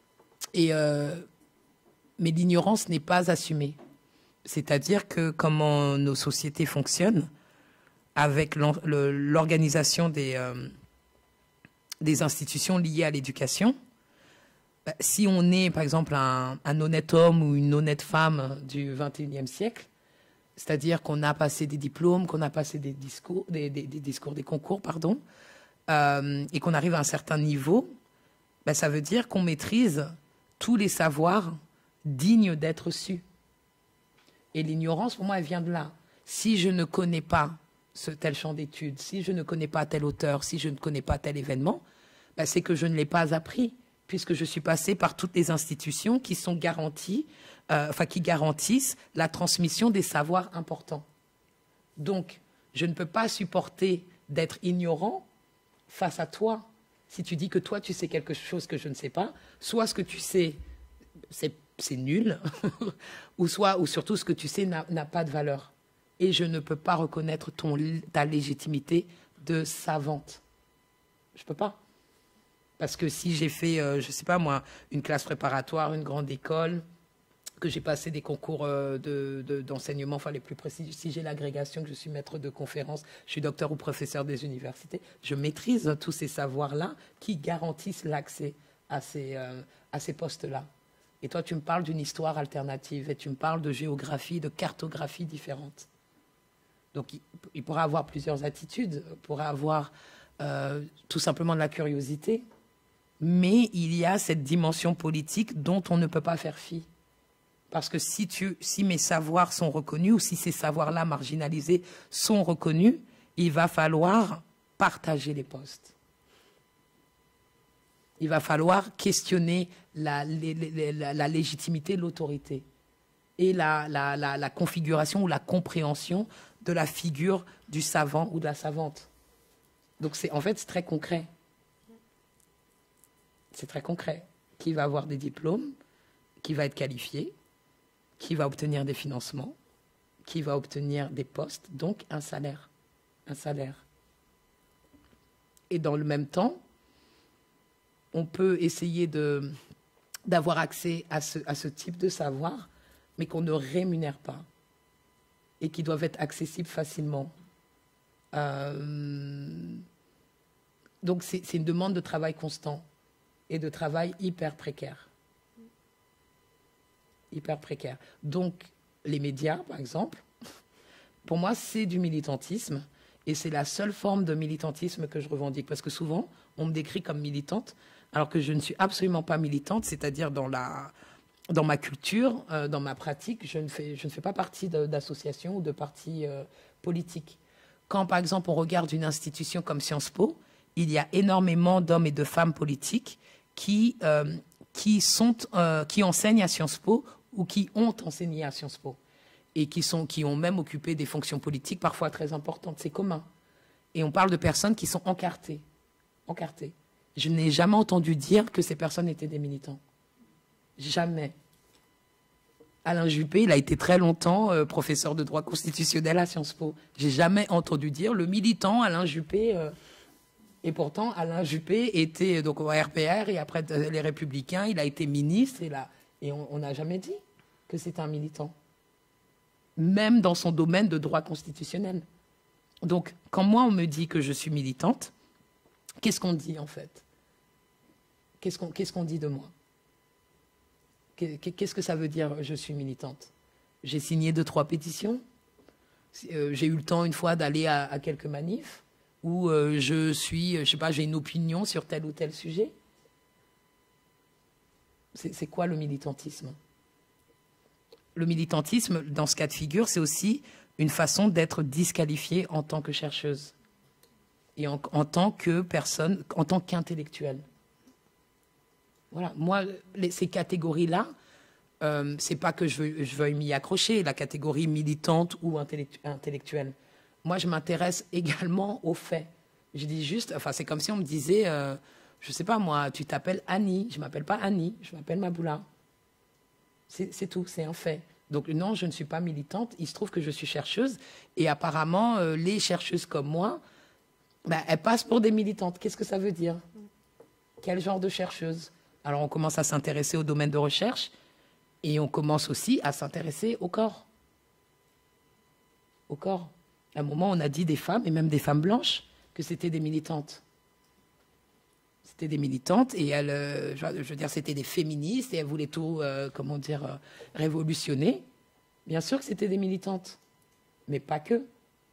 mais l'ignorance n'est pas assumée. C'est-à-dire que comment nos sociétés fonctionnent, avec l'organisation des institutions liées à l'éducation, si on est, par exemple, un honnête homme ou une honnête femme du XXIe siècle, c'est-à-dire qu'on a passé des diplômes, qu'on a passé des concours, pardon, et qu'on arrive à un certain niveau, ça veut dire qu'on maîtrise tous les savoirs dignes d'être su. Et l'ignorance, pour moi, elle vient de là. Si je ne connais pas tel champ d'études, si je ne connais pas tel auteur, si je ne connais pas tel événement, c'est que je ne l'ai pas appris, puisque je suis passée par toutes les institutions qui sont garanties, qui garantissent la transmission des savoirs importants. Donc, je ne peux pas supporter d'être ignorant face à toi. Si tu dis que toi, tu sais quelque chose que je ne sais pas, soit ce que tu sais, c'est nul, ou surtout ce que tu sais n'a pas de valeur. Et je ne peux pas reconnaître ta légitimité de savante. Je peux pas. Parce que si j'ai fait, je sais pas moi, une classe préparatoire, une grande école, que j'ai passé des concours d'enseignement, les plus précis, si j'ai l'agrégation, que je suis maître de conférence, je suis docteur ou professeur des universités, je maîtrise tous ces savoirs-là qui garantissent l'accès à ces postes-là. Et toi, tu me parles d'une histoire alternative et tu me parles de géographie, de cartographie différente. Donc, il pourra avoir plusieurs attitudes, il pourra avoir tout simplement de la curiosité, mais il y a cette dimension politique dont on ne peut pas faire fi. Parce que si mes savoirs sont reconnus ou si ces savoirs-là marginalisés sont reconnus, il va falloir partager les postes. Il va falloir questionner la légitimité de l'autorité et la configuration ou la compréhension de la figure du savant ou de la savante. Donc, en fait, c'est très concret. C'est très concret. Qui va avoir des diplômes, qui va être qualifié, qui va obtenir des financements, qui va obtenir des postes, donc un salaire. Un salaire. Et dans le même temps, on peut essayer d'avoir accès à ce type de savoir, mais qu'on ne rémunère pas et qui doivent être accessibles facilement. Donc, c'est une demande de travail constant et de travail hyper précaire. Hyper précaire. Donc, les médias, par exemple, pour moi, c'est du militantisme et c'est la seule forme de militantisme que je revendique. Parce que souvent, on me décrit comme militante, alors que je ne suis absolument pas militante, c'est-à-dire dans ma culture, dans ma pratique, je ne fais pas partie d'associations ou de partis politiques. Quand, par exemple, on regarde une institution comme Sciences Po, il y a énormément d'hommes et de femmes politiques qui enseignent à Sciences Po ou qui ont enseigné à Sciences Po et qui ont même occupé des fonctions politiques parfois très importantes. C'est commun. Et on parle de personnes qui sont encartées. Je n'ai jamais entendu dire que ces personnes étaient des militants. Jamais. Alain Juppé, il a été très longtemps professeur de droit constitutionnel à Sciences Po. J'ai jamais entendu dire le militant Alain Juppé. Et pourtant, Alain Juppé était donc au RPR et après les Républicains, il a été ministre et on n'a jamais dit que c'était un militant. Même dans son domaine de droit constitutionnel. Donc, quand moi on me dit que je suis militante, qu'est-ce qu'on dit en fait? Qu'est-ce qu'on dit de moi? Qu'est-ce que ça veut dire je suis militante? J'ai signé 2-3 pétitions. J'ai eu le temps une fois d'aller à quelques manifs où je sais pas, j'ai une opinion sur tel ou tel sujet. C'est quoi le militantisme? Le militantisme, dans ce cas de figure, c'est aussi une façon d'être disqualifiée en tant que chercheuse et en tant que personne, en tant qu'intellectuelle. Voilà, moi, ces catégories-là, c'est pas que je veuille m'y accrocher, la catégorie militante ou intellectuelle. Moi, je m'intéresse également aux faits. Je dis juste, enfin, c'est comme si on me disait, je sais pas moi, tu t'appelles Annie. Je m'appelle pas Annie, je m'appelle Maboula. C'est tout, c'est un fait. Donc non, je ne suis pas militante. Il se trouve que je suis chercheuse et apparemment, les chercheuses comme moi, ben, elles passent pour des militantes. Qu'est-ce que ça veut dire? Quel genre de chercheuse? Alors, on commence à s'intéresser au domaine de recherche et on commence aussi à s'intéresser au corps. Au corps. À un moment, on a dit des femmes, et même des femmes blanches, que c'était des militantes. C'était des militantes et elles, je veux dire, c'était des féministes et elles voulaient tout, comment dire, révolutionner. Bien sûr que c'était des militantes, mais pas que.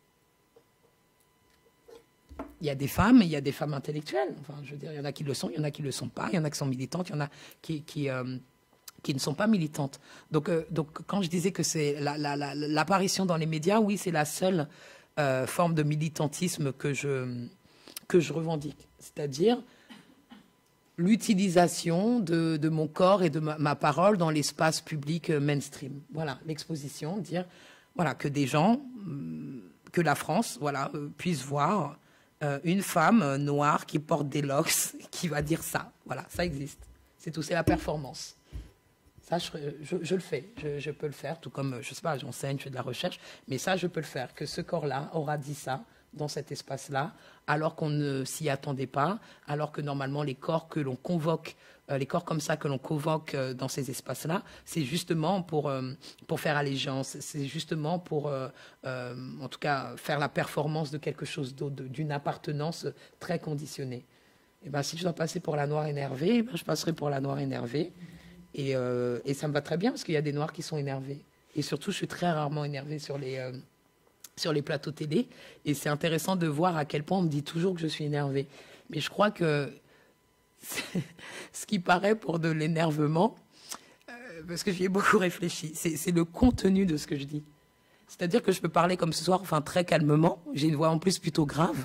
Il y a des femmes et il y a des femmes intellectuelles. Enfin, je veux dire, il y en a qui le sont, il y en a qui ne le sont pas, il y en a qui sont militantes, il y en a qui ne sont pas militantes. Donc quand je disais que c'est l'apparition dans les médias, oui, c'est la seule forme de militantisme que je revendique. C'est-à-dire l'utilisation de mon corps et de ma parole dans l'espace public mainstream. Voilà, l'exposition, dire voilà, que des gens, que la France voilà, puisse voir une femme noire qui porte des locks, qui va dire ça. Voilà, ça existe. C'est tout, c'est la performance. Ça, je le fais, je peux le faire, tout comme, je sais pas, j'enseigne, je fais de la recherche, mais ça, je peux le faire, que ce corps-là aura dit ça dans cet espace-là, alors qu'on ne s'y attendait pas, alors que normalement, les corps que l'on convoque, les corps comme ça que l'on convoque dans ces espaces-là, c'est justement pour faire allégeance, c'est justement pour, en tout cas, faire la performance de quelque chose d'autre, d'une appartenance très conditionnée. Et ben, si je dois passer pour la noire énervée, ben, je passerai pour la noire énervée. Et ça me va très bien parce qu'il y a des noirs qui sont énervés. Et surtout, je suis très rarement énervée sur les plateaux télé. Et c'est intéressant de voir à quel point on me dit toujours que je suis énervée. Mais je crois que ce qui paraît pour de l'énervement, parce que j'y ai beaucoup réfléchi, c'est le contenu de ce que je dis. C'est-à-dire que je peux parler comme ce soir, enfin très calmement. J'ai une voix en plus plutôt grave.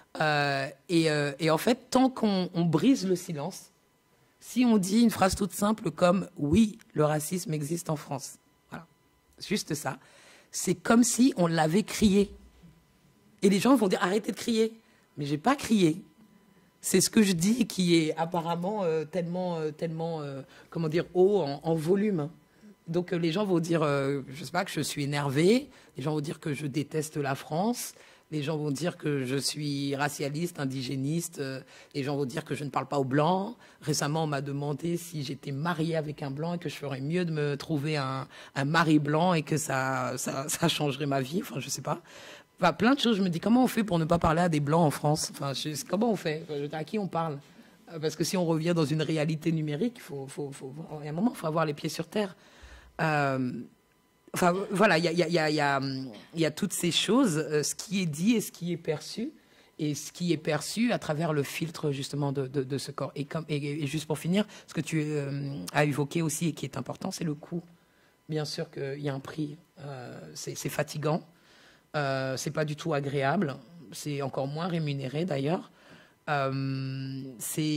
Et en fait, tant qu'on brise le silence, si on dit une phrase toute simple comme « Oui, le racisme existe en France », voilà, juste ça, c'est comme si on l'avait crié. Et les gens vont dire « Arrêtez de crier ». Mais j'ai pas crié. C'est ce que je dis qui est apparemment tellement comment dire, haut en volume. Donc les gens vont dire, je sais pas, que je suis énervée, les gens vont dire que je déteste la France, les gens vont dire que je suis racialiste, indigéniste, les gens vont dire que je ne parle pas aux Blancs. Récemment, on m'a demandé si j'étais mariée avec un Blanc et que je ferais mieux de me trouver un mari blanc et que ça changerait ma vie, enfin je sais pas. Enfin, plein de choses, je me dis comment on fait pour ne pas parler à des Blancs en France, enfin, comment on fait, à qui on parle? Parce que si on revient dans une réalité numérique, il y a un moment, il faut avoir les pieds sur terre. Enfin, voilà, il y a toutes ces choses, ce qui est dit et ce qui est perçu, et ce qui est perçu à travers le filtre justement de ce corps. Et juste pour finir, ce que tu as évoqué aussi et qui est important, c'est le coût. Bien sûr qu'il y a un prix, c'est fatigant, c'est pas du tout agréable, c'est encore moins rémunéré d'ailleurs. Il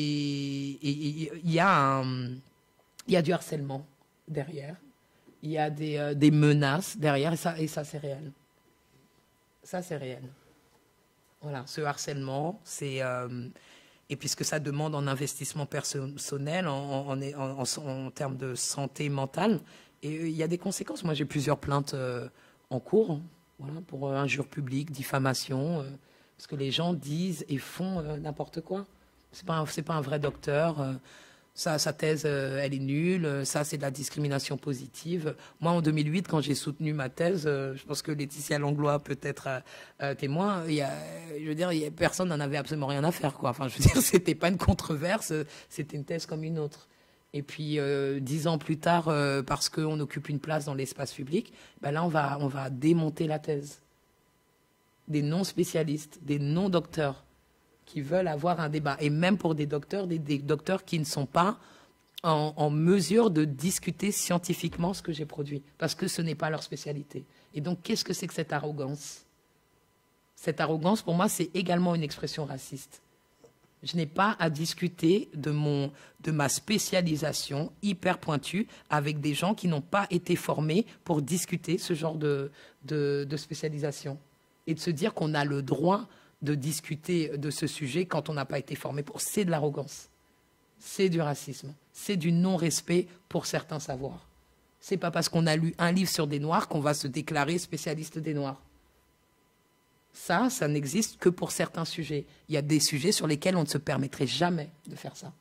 y a du harcèlement derrière. Il y a des menaces derrière, et ça c'est réel. Ça, c'est réel. Voilà, ce harcèlement, c'est... et puisque ça demande en investissement personnel, en termes de santé mentale, et il y a des conséquences. Moi, j'ai plusieurs plaintes en cours, voilà, pour injures publiques, diffamation, parce que les gens disent et font n'importe quoi. C'est pas un vrai docteur. Sa thèse, elle est nulle. Ça, c'est de la discrimination positive. Moi, en 2008, quand j'ai soutenu ma thèse, je pense que Laetitia Langlois peut être témoin. Je veux dire, personne n'en avait absolument rien à faire, quoi. Enfin, je veux dire, c'était pas une controverse. C'était une thèse comme une autre. Et puis, 10 ans plus tard, parce qu'on occupe une place dans l'espace public, ben là, on va démonter la thèse. Des non-spécialistes, des non-docteurs qui veulent avoir un débat. Et même pour des docteurs qui ne sont pas en mesure de discuter scientifiquement ce que j'ai produit, parce que ce n'est pas leur spécialité. Et donc, qu'est-ce que c'est que cette arrogance? Cette arrogance, pour moi, c'est également une expression raciste. Je n'ai pas à discuter de ma spécialisation hyper pointue avec des gens qui n'ont pas été formés pour discuter ce genre de spécialisation. Et de se dire qu'on a le droit de discuter de ce sujet quand on n'a pas été formé pour. C'est de l'arrogance. C'est du racisme. C'est du non-respect pour certains savoirs. C'est pas parce qu'on a lu un livre sur des Noirs qu'on va se déclarer spécialiste des Noirs. Ça n'existe que pour certains sujets. Il y a des sujets sur lesquels on ne se permettrait jamais de faire ça.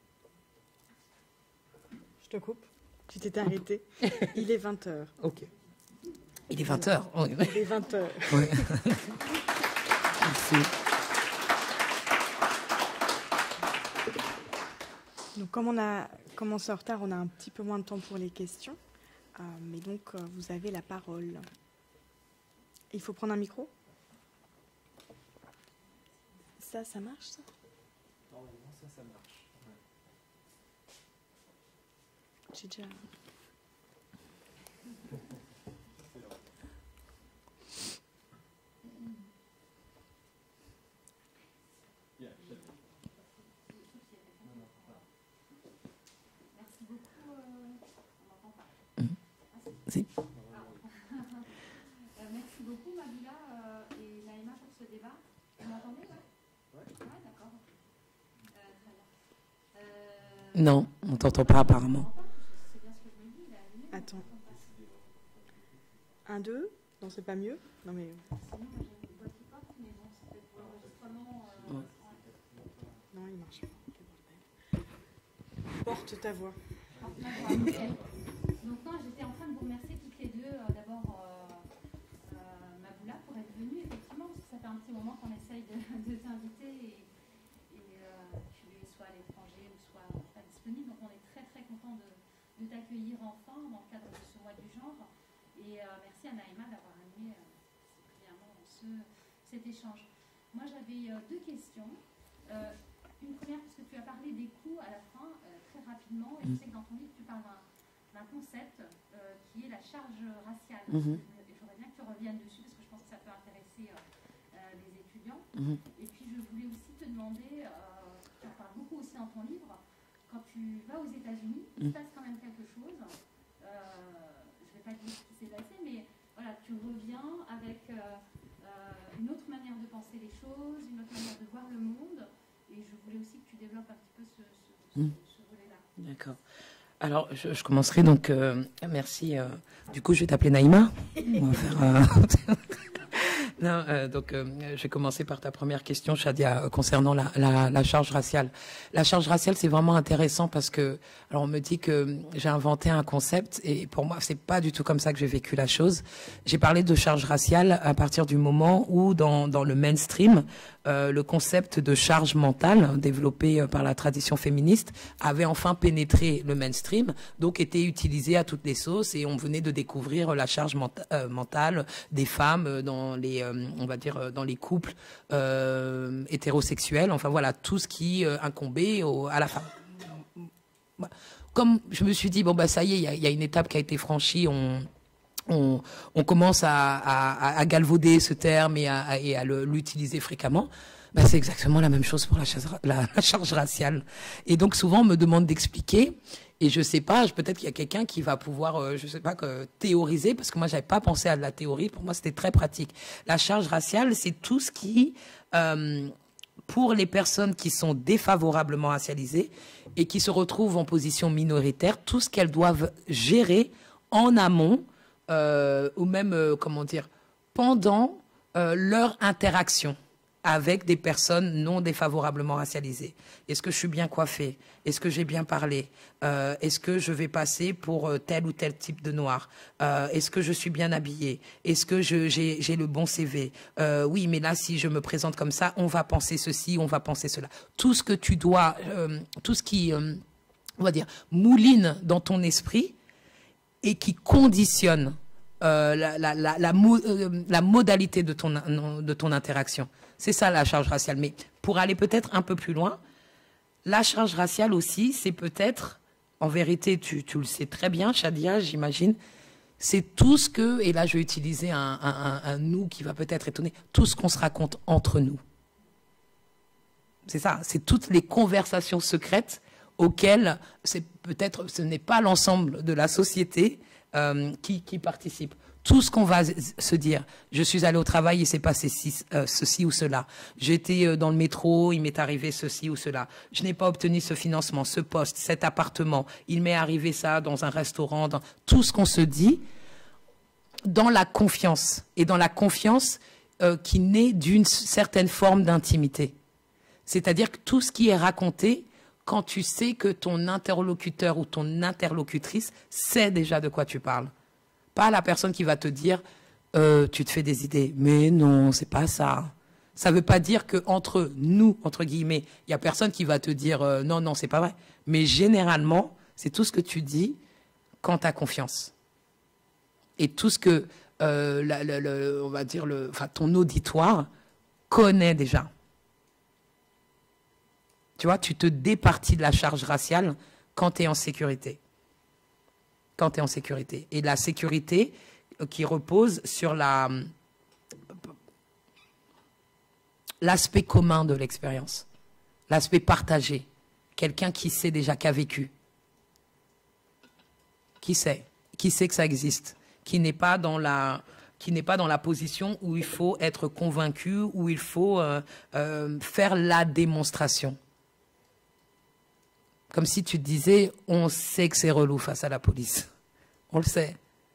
Je te coupe. Tu t'es arrêté. Il est 20h. Ok. Il est 20h. Oui. Il est 20h. Oui. Merci. Donc, comme on a commencé en retard, on a un petit peu moins de temps pour les questions. Mais donc, vous avez la parole. Il faut prendre un micro ? Ça marche, ça ? Normalement, ça marche. Ouais. J'ai déjà... Merci beaucoup. On m'entend pas. Si. Merci beaucoup, Mabula et Naïma, pour ce débat. Vous m'entendez, ouais, d'accord. Très bien. Non, on ne t'entend pas apparemment. C'est bien ce que je me dis. Attends. 1, 2. Non, c'est pas mieux. Non, mais... Sinon, j'ai une voix qui porte, mais bon, c'est peut-être pour l'enregistrement. Non, il marche pas. Porte ta voix. Donc, non, j'étais en train de vous remercier toutes les deux. D'abord, Mabula, pour être venue, effectivement, parce que ça fait un petit moment qu'on essaye de t'inviter et tu es soit à l'étranger ou soit pas disponible. Donc, on est très, très content de t'accueillir enfin dans le cadre de ce mois du genre. Et merci à Naïma d'avoir animé cet échange. Moi, j'avais 2 questions. Une première, parce que tu as parlé des coûts à la fin, très rapidement, et je sais que dans ton livre, tu parles d'un concept qui est la charge raciale. Et j'aurais bien que tu reviennes dessus, parce que je pense que ça peut intéresser les étudiants. Et puis, je voulais aussi te demander, tu en parles beaucoup aussi dans ton livre, quand tu vas aux États-Unis, il se passe quand même quelque chose. Je ne vais pas dire ce qui s'est passé, mais voilà, tu reviens avec une autre manière de penser les choses, une autre manière de voir le monde. Et je voulais aussi que tu développes un petit peu ce volet-là. D'accord. Alors, je commencerai donc. Merci. Du coup, je vais t'appeler Naïma. On va faire. Non, donc, je vais commencer par ta première question, Shadia, concernant la charge raciale. La charge raciale, c'est vraiment intéressant parce que, alors, on me dit que j'ai inventé un concept et pour moi, c'est pas du tout comme ça que j'ai vécu la chose. J'ai parlé de charge raciale à partir du moment où, dans le mainstream, le concept de charge mentale développé par la tradition féministe avait enfin pénétré le mainstream, donc était utilisé à toutes les sauces et on venait de découvrir la charge mentale des femmes dans les, on va dire, dans les couples hétérosexuels. Enfin voilà, tout ce qui incombait à la femme. Comme je me suis dit, bon bah ça y est, il y a une étape qui a été franchie, on commence à galvauder ce terme et à l'utiliser fréquemment. Ben, c'est exactement la même chose pour la charge raciale. Et donc souvent on me demande d'expliquer et je sais pas, peut-être qu'il y a quelqu'un qui va pouvoir, je sais pas, théoriser, parce que moi j'avais pas pensé à de la théorie, pour moi c'était très pratique. La charge raciale, c'est tout ce qui pour les personnes qui sont défavorablement racialisées et qui se retrouvent en position minoritaire, tout ce qu'elles doivent gérer en amont ou même, comment dire, pendant leur interaction avec des personnes non défavorablement racialisées. Est-ce que je suis bien coiffée? Est-ce que j'ai bien parlé? Est-ce que je vais passer pour tel ou tel type de noir? Est-ce que je suis bien habillée? Est-ce que j'ai le bon CV? Oui, mais là, si je me présente comme ça, on va penser ceci, on va penser cela. Tout ce que tu dois, tout ce qui, on va dire, mouline dans ton esprit et qui conditionne la modalité de ton interaction. C'est ça la charge raciale. Mais pour aller peut-être un peu plus loin, la charge raciale aussi, c'est peut-être, en vérité, tu le sais très bien, Shadia, j'imagine, c'est tout ce que, et là je vais utiliser un nous qui va peut-être étonner, tout ce qu'on se raconte entre nous. C'est ça, c'est toutes les conversations secrètes auxquelles c'est peut-être, ce n'est pas l'ensemble de la société qui participe. Tout ce qu'on va se dire, je suis allé au travail, il s'est passé ceci ou cela. J'étais dans le métro, il m'est arrivé ceci ou cela. Je n'ai pas obtenu ce financement, ce poste, cet appartement. Il m'est arrivé ça dans un restaurant. Dans... Tout ce qu'on se dit dans la confiance. Et dans la confiance qui naît d'une certaine forme d'intimité. C'est-à-dire que tout ce qui est raconté, quand tu sais que ton interlocuteur ou ton interlocutrice sait déjà de quoi tu parles. Pas la personne qui va te dire tu te fais des idées. Mais non, c'est pas ça. Ça veut pas dire que entre nous, entre guillemets, il y a personne qui va te dire non, non, c'est pas vrai. Mais généralement, c'est tout ce que tu dis quand tu as confiance. Et tout ce que on va dire ton auditoire connaît déjà. Tu vois, tu te départis de la charge raciale quand tu es en sécurité. Quand tu es en sécurité. Et la sécurité qui repose sur l'aspect commun de l'expérience, l'aspect partagé, quelqu'un qui sait déjà, qui a vécu, qui sait que ça existe, qui n'est pas dans la position où il faut être convaincu, où il faut faire la démonstration. Comme si tu te disais, on sait que c'est relou face à la police. On le sait.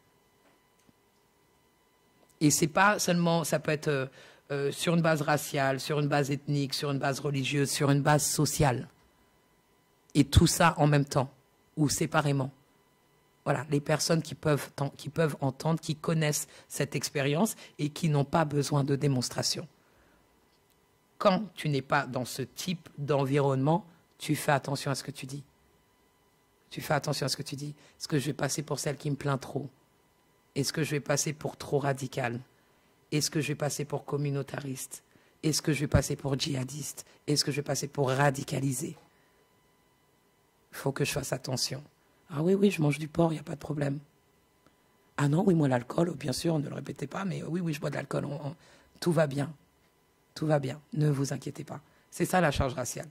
Et c'est pas seulement, ça peut être sur une base raciale, sur une base ethnique, sur une base religieuse, sur une base sociale. Et tout ça en même temps, ou séparément. Voilà, les personnes qui peuvent entendre, qui connaissent cette expérience et qui n'ont pas besoin de démonstration. Quand tu n'es pas dans ce type d'environnement, tu fais attention à ce que tu dis. Tu fais attention à ce que tu dis. Est-ce que je vais passer pour celle qui me plaint trop? Est-ce que je vais passer pour trop radical? Est-ce que je vais passer pour communautariste? Est-ce que je vais passer pour djihadiste? Est-ce que je vais passer pour radicalisé? Il faut que je fasse attention. Ah oui, oui, je mange du porc, il n'y a pas de problème. Ah non, oui, moi l'alcool, bien sûr, ne le répétez pas, mais oui, oui, je bois de l'alcool. Tout va bien. Tout va bien. Ne vous inquiétez pas. C'est ça la charge raciale.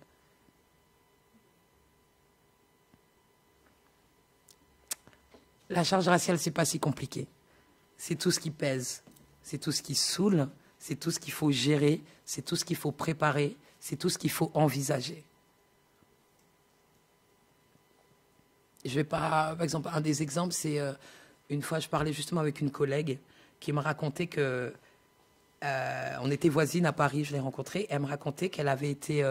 La charge raciale, c'est pas si compliqué. C'est tout ce qui pèse, c'est tout ce qui saoule, c'est tout ce qu'il faut gérer, c'est tout ce qu'il faut préparer, c'est tout ce qu'il faut envisager. Je vais pas, par exemple, un des exemples, c'est une fois, je parlais justement avec une collègue qui me racontait que on était voisines à Paris, je l'ai rencontrée, elle me racontait qu'elle avait été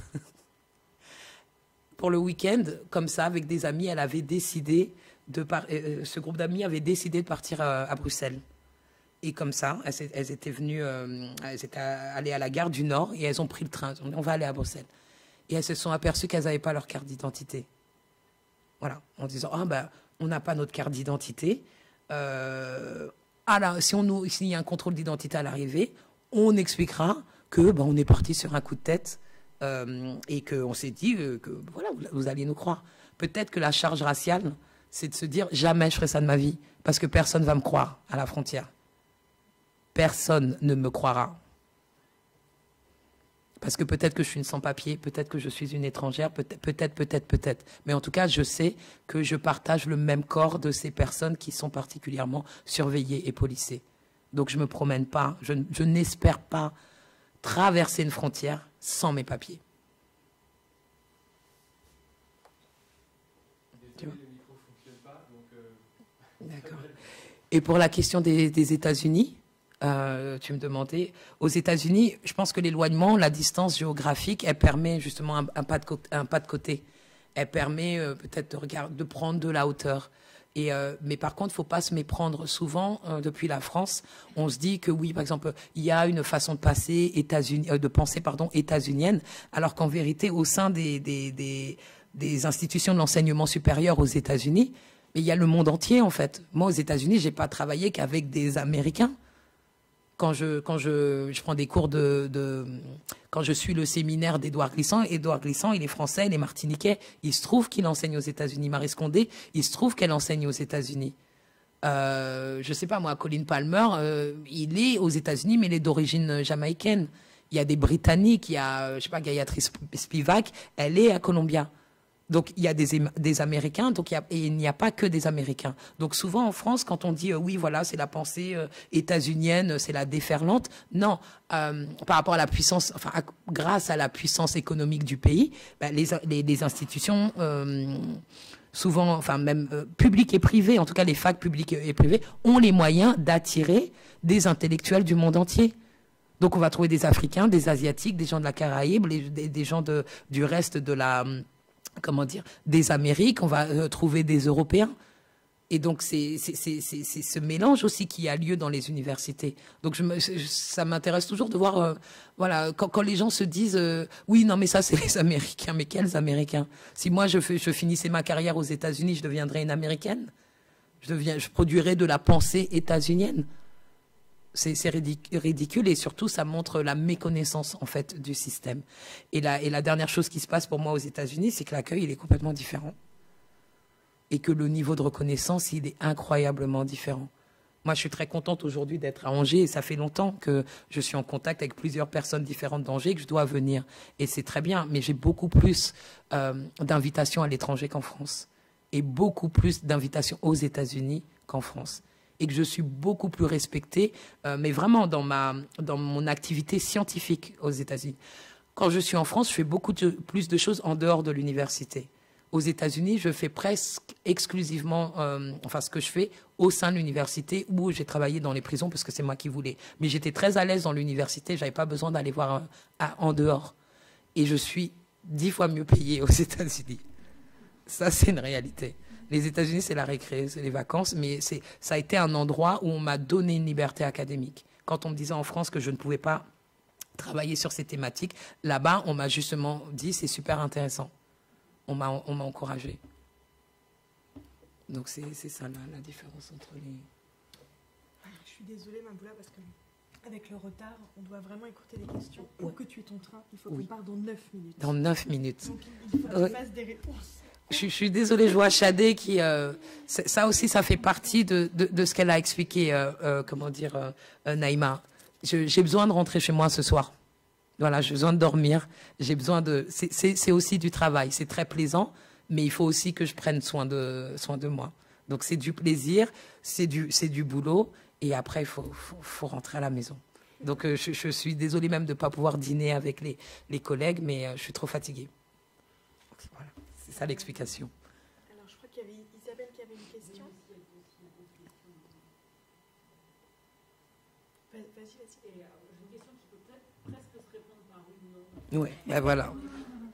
pour le week-end, comme ça, avec des amis, elle avait décidé ce groupe d'amis avait décidé de partir à Bruxelles. Et comme ça, elles étaient venues, elles étaient allées à la gare du Nord et elles ont pris le train. On va aller à Bruxelles. Et elles se sont aperçues qu'elles n'avaient pas leur carte d'identité. Voilà, en disant, ah ben, on n'a pas notre carte d'identité. S'il y a un contrôle d'identité à l'arrivée, on expliquera que ben, on est parti sur un coup de tête et qu'on s'est dit que voilà, vous alliez nous croire. Peut-être que la charge raciale, c'est de se dire jamais je ferai ça de ma vie parce que personne ne va me croire à la frontière. Personne ne me croira. Parce que peut-être que je suis une sans-papier, peut-être que je suis une étrangère, peut-être. Mais en tout cas, je sais que je partage le même corps de ces personnes qui sont particulièrement surveillées et policées. Donc je ne me promène pas, je n'espère pas traverser une frontière sans mes papiers. Tu vois? D'accord. Et pour la question des États-Unis, tu me demandais, aux États-Unis, je pense que l'éloignement, la distance géographique, elle permet justement un pas de côté. Elle permet peut-être de prendre de la hauteur. Mais par contre, il ne faut pas se méprendre. Souvent, depuis la France, on se dit que oui, par exemple, il y a une façon de penser états-unienne, alors qu'en vérité, au sein des institutions de l'enseignement supérieur aux États-Unis, il y a le monde entier, en fait. Moi, aux États-Unis, je n'ai pas travaillé qu'avec des Américains. Quand je prends des cours quand je suis le séminaire d'Édouard Glissant, il est français, il est martiniquais. Il se trouve qu'il enseigne aux États-Unis. Marie Scondé, il se trouve qu'elle enseigne aux États-Unis. Je sais pas moi, Colin Palmer, il est aux États-Unis, mais il est d'origine jamaïcaine. Il y a des Britanniques, il y a, je sais pas, Gayatri Spivak, elle est à Columbia. Donc il y a des Américains, donc il n'y a pas que des Américains. Donc souvent en France, quand on dit oui, voilà, c'est la pensée états-unienne, c'est la déferlante, non, par rapport à la puissance, enfin grâce à la puissance économique du pays, ben, les institutions souvent, enfin même publiques et privées, en tout cas les facs publiques et privées, ont les moyens d'attirer des intellectuels du monde entier. Donc on va trouver des Africains, des Asiatiques, des gens de la Caraïbe, des gens du reste de la des Amériques, on va trouver des Européens. Et donc, c'est ce mélange aussi qui a lieu dans les universités. Donc, ça m'intéresse toujours de voir, voilà, quand les gens se disent, oui, non, mais ça, c'est les Américains. Mais quels Américains? Si moi, je finissais ma carrière aux États-Unis, je deviendrais une Américaine. Je produirais de la pensée états-unienne. C'est ridicule et surtout ça montre la méconnaissance en fait du système. Et la dernière chose qui se passe pour moi aux États-Unis, c'est que l'accueil il est complètement différent et que le niveau de reconnaissance il est incroyablement différent. Moi je suis très contente aujourd'hui d'être à Angers et ça fait longtemps que je suis en contact avec plusieurs personnes différentes d'Angers que je dois venir et c'est très bien. Mais j'ai beaucoup plus d'invitations à l'étranger qu'en France et beaucoup plus d'invitations aux États-Unis qu'en France. Et que je suis beaucoup plus respectée, mais vraiment dans mon activité scientifique aux États-Unis. Quand je suis en France, je fais beaucoup plus de choses en dehors de l'université. Aux États-Unis, je fais presque exclusivement, ce que je fais au sein de l'université où j'ai travaillé dans les prisons parce que c'est moi qui voulais. Mais j'étais très à l'aise dans l'université, j'avais pas besoin d'aller voir en dehors. Et je suis 10 fois mieux payée aux États-Unis. Ça, c'est une réalité. Les États-Unis, c'est la récré, c'est les vacances, mais ça a été un endroit où on m'a donné une liberté académique. Quand on me disait en France que je ne pouvais pas travailler sur ces thématiques, là-bas, on m'a justement dit c'est super intéressant. On m'a encouragé. Donc c'est ça la différence entre les... Je suis désolée, Maboula, parce qu'avec le retard, on doit vraiment écouter les questions. Pour que tu aies ton train, il faut qu'on parte dans 9 minutes. Dans 9 minutes. Donc il faut que tu fasses des réponses. Je suis désolée, je vois Chadé qui... ça aussi, ça fait partie de ce qu'elle a expliqué, Naïma. J'ai besoin de rentrer chez moi ce soir. Voilà, j'ai besoin de dormir. J'ai besoin de... C'est aussi du travail. C'est très plaisant, mais il faut aussi que je prenne soin de moi. Donc c'est du plaisir, c'est du boulot, et après, il faut rentrer à la maison. Donc je suis désolée même de ne pas pouvoir dîner avec les collègues, mais je suis trop fatiguée. Voilà. C'est ça l'explication. Alors, je crois qu'il y avait Isabelle qui avait une question. Vas-y. J'ai une question qui peut peut-être presque se répondre par oui ou non. Oui, ben voilà. Vous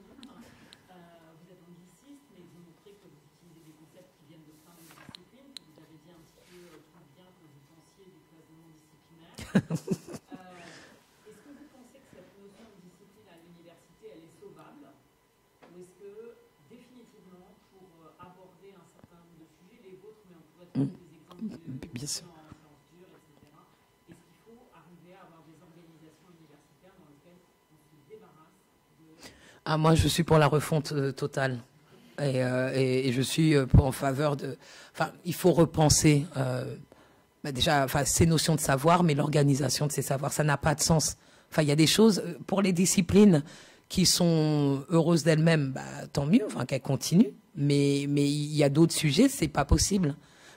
êtes angliciste, mais vous montrez que vous utilisez des concepts qui viennent de plein de disciplines. Vous avez dit un petit peu tout bien que vous pensiez du cloisonnement disciplinaire. Est-ce que vous pensez que cette notion de discipline à l'université, elle est sauvable? Ou est-ce que définitivement, pour aborder un certain nombre de sujets, les vôtres, mais on pourrait trouver des exemples bien sûr. en sciences dures, etc. Est-ce qu'il faut arriver à avoir des organisations universitaires dans lesquelles on se débarrasse de... Ah, moi, je suis pour la refonte totale. Et je suis en faveur de... Enfin, il faut repenser déjà ces notions de savoir, mais l'organisation de ces savoirs. Ça n'a pas de sens. Enfin, il y a des choses, pour les disciplines qui sont heureuses d'elles-mêmes, tant mieux, qu'elles continuent. Mais il y a d'autres sujets, c'est pas possible.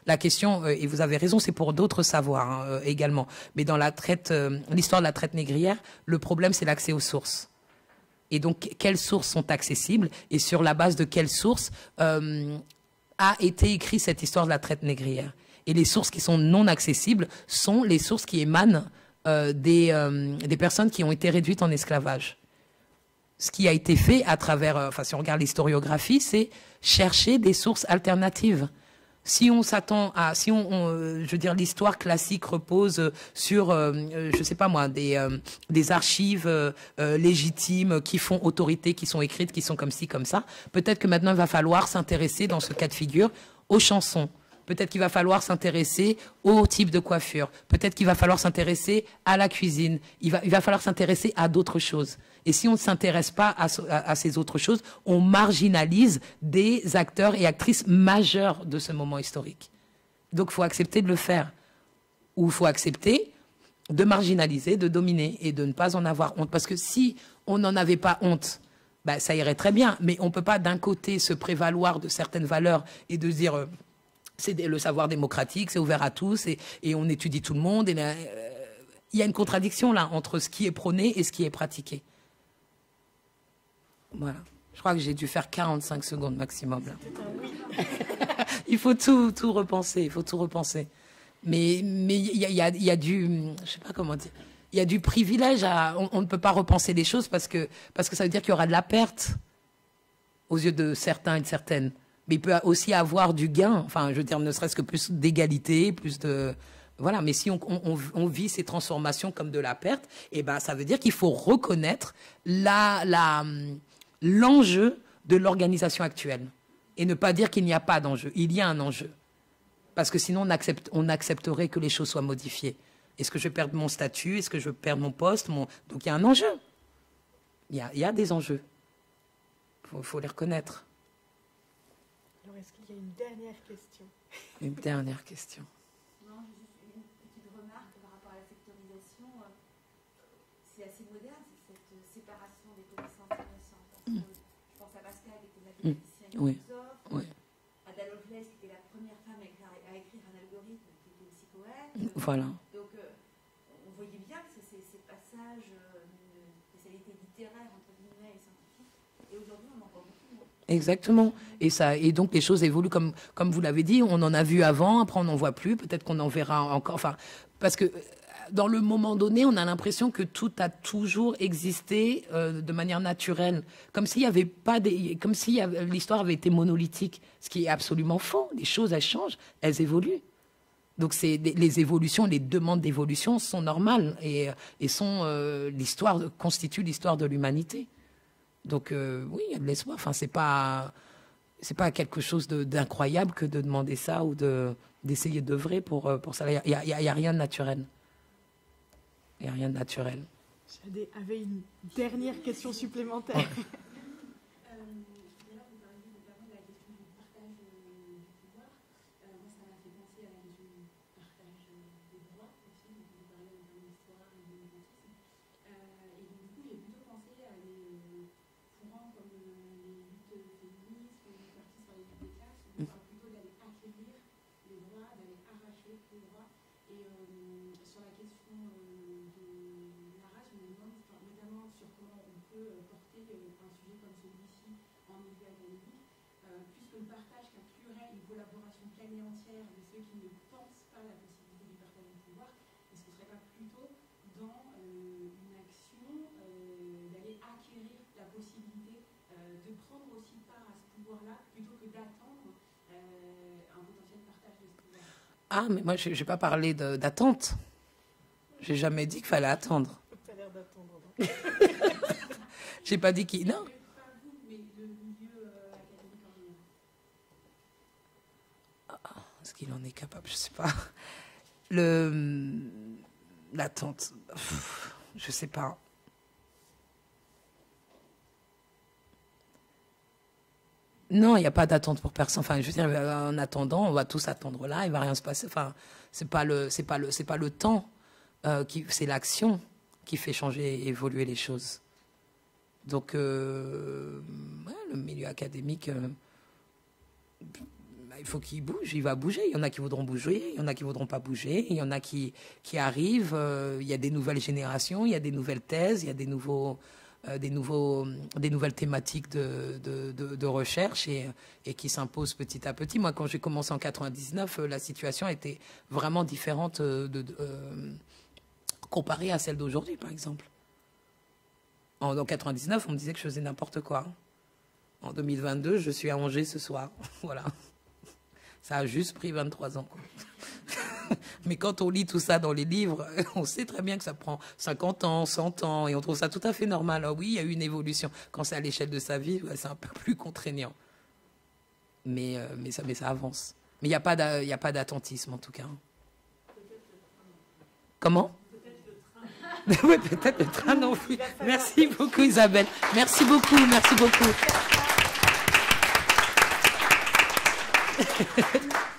La question, et vous avez raison, c'est pour d'autres savoirs également. Mais dans l'histoire de la traite négrière, le problème, c'est l'accès aux sources. Et donc, quelles sources sont accessibles et sur la base de quelles sources a été écrite cette histoire de la traite négrière. Et les sources qui sont non accessibles sont les sources qui émanent des personnes qui ont été réduites en esclavage. Ce qui a été fait à travers, si on regarde l'historiographie, c'est chercher des sources alternatives. Si on s'attend à, je veux dire, l'histoire classique repose sur, je sais pas moi, des archives légitimes qui font autorité, qui sont écrites, qui sont comme ci, comme ça. Peut-être que maintenant il va falloir s'intéresser dans ce cas de figure aux chansons. Peut-être qu'il va falloir s'intéresser au type de coiffure. Peut-être qu'il va falloir s'intéresser à la cuisine. Il va falloir s'intéresser à d'autres choses. Et si on ne s'intéresse pas à ces autres choses, on marginalise des acteurs et actrices majeurs de ce moment historique. Donc il faut accepter de le faire. Ou il faut accepter de marginaliser, de dominer et de ne pas en avoir honte. Parce que si on n'en avait pas honte, ben, ça irait très bien. Mais on ne peut pas d'un côté se prévaloir de certaines valeurs et de se dire c'est le savoir démocratique, c'est ouvert à tous et on étudie tout le monde. Il y a une contradiction là entre ce qui est prôné et ce qui est pratiqué. Voilà. Je crois que j'ai dû faire 45 secondes maximum. Là. Il faut tout repenser. Il faut tout repenser. Mais il y a du, je sais pas comment dire, il y a du privilège on ne peut pas repenser les choses parce que ça veut dire qu'il y aura de la perte aux yeux de certains et de certaines. Mais il peut aussi avoir du gain. Enfin, je veux dire, ne serait-ce que plus d'égalité, plus de... Voilà, mais si on vit ces transformations comme de la perte, eh ben, ça veut dire qu'il faut reconnaître l'enjeu de l'organisation actuelle. Et ne pas dire qu'il n'y a pas d'enjeu. Il y a un enjeu. Parce que sinon, on accepterait que les choses soient modifiées. Est-ce que je vais perdre mon statut? Est-ce que je vais perdre mon poste? Donc il y a un enjeu. Il y a des enjeux. Il faut les reconnaître. Alors, est-ce qu'il y a une dernière question? Une dernière question. Non, juste une petite remarque par rapport à la sectorisation. C'est assez moderne, cette séparation des connaissances intéressantes. Je pense à Pascal, qui était mathématicien et Oui. philosophe. Oui. Ada Lovelace, qui était la première femme à écrire un algorithme, qui était aussi poète. Voilà. Donc, on voyait bien que ces passages d'une spécialité littéraire, entre guillemets, et scientifique. Et aujourd'hui, on en voit beaucoup moins. Exactement. Et donc les choses évoluent comme vous l'avez dit. On en a vu avant, après on n'en voit plus. Peut-être qu'on en verra encore. Enfin, parce que dans le moment donné, on a l'impression que tout a toujours existé de manière naturelle, comme s'il y avait pas l'histoire avait été monolithique, ce qui est absolument faux. Les choses elles changent, elles évoluent. Donc les évolutions, les demandes d'évolution sont normales et constituent l'histoire de l'humanité. Donc oui, il y a de l'espoir. Enfin, c'est pas quelque chose d'incroyable que de demander ça ou d'essayer d'œuvrer pour ça. Il y a rien de naturel. Il y a rien de naturel. Jade avait une dernière question supplémentaire. Tout à l'heure, vous parliez notamment de la question du partage du pouvoir. Moi, ça m'a fait penser à la question du partage des droits aussi. Donc, vous parlez notamment d'histoire et de militantisme. Et donc, du coup, j'ai plutôt pensé à des courants comme les luttes féministes, les partis sur les luttes des classes. On parle plutôt d'aller acquérir les droits, d'aller arracher les droits. Et sur la question de la race, je me demande notamment sur comment on peut porter un sujet comme celui-ci en milieu académique, puisque le partage inclurait une collaboration pleine et entière de ceux qui ne pensent pas la possibilité du partage du pouvoir. Est-ce que ce ne serait pas plutôt dans une action d'aller acquérir la possibilité de prendre aussi part à ce pouvoir-là, plutôt que d'attendre un potentiel partage de ce pouvoir? Ah, mais moi, je n'ai pas parlé d'attente. J'ai jamais dit qu'il fallait attendre. Tu as l'air d'attendre. J'ai pas dit qu'il... Non. Pas vous, mais le milieu académique en général. Est-ce qu'il en est capable? Je sais pas. L'attente... Je sais pas. Non, il n'y a pas d'attente pour personne. Enfin, je veux dire, en attendant, on va tous attendre là, il va rien se passer. Enfin, c'est pas le temps, c'est l'action qui fait changer et évoluer les choses. Donc, le milieu académique il faut qu'il bouge, il va bouger. Il y en a qui voudront bouger, il y en a qui voudront pas bouger, il y en a qui arrivent. Il y a des nouvelles générations, il y a des nouvelles thèses, il y a des nouvelles thématiques de recherche et qui s'imposent petit à petit. Moi, quand j'ai commencé en 99, la situation était vraiment différente comparée à celle d'aujourd'hui, par exemple. En 99, on me disait que je faisais n'importe quoi. En 2022, je suis à Angers ce soir. Voilà. Ça a juste pris 23 ans, quoi. Mais quand on lit tout ça dans les livres, on sait très bien que ça prend 50 ans, 100 ans, et on trouve ça tout à fait normal. Alors oui, il y a eu une évolution. Quand c'est à l'échelle de sa vie, c'est un peu plus contraignant. Mais ça avance. Mais il n'y a pas d'attentisme, en tout cas. Comment ? Peut-être le train non plus. Merci beaucoup, Isabelle. Merci beaucoup, merci beaucoup.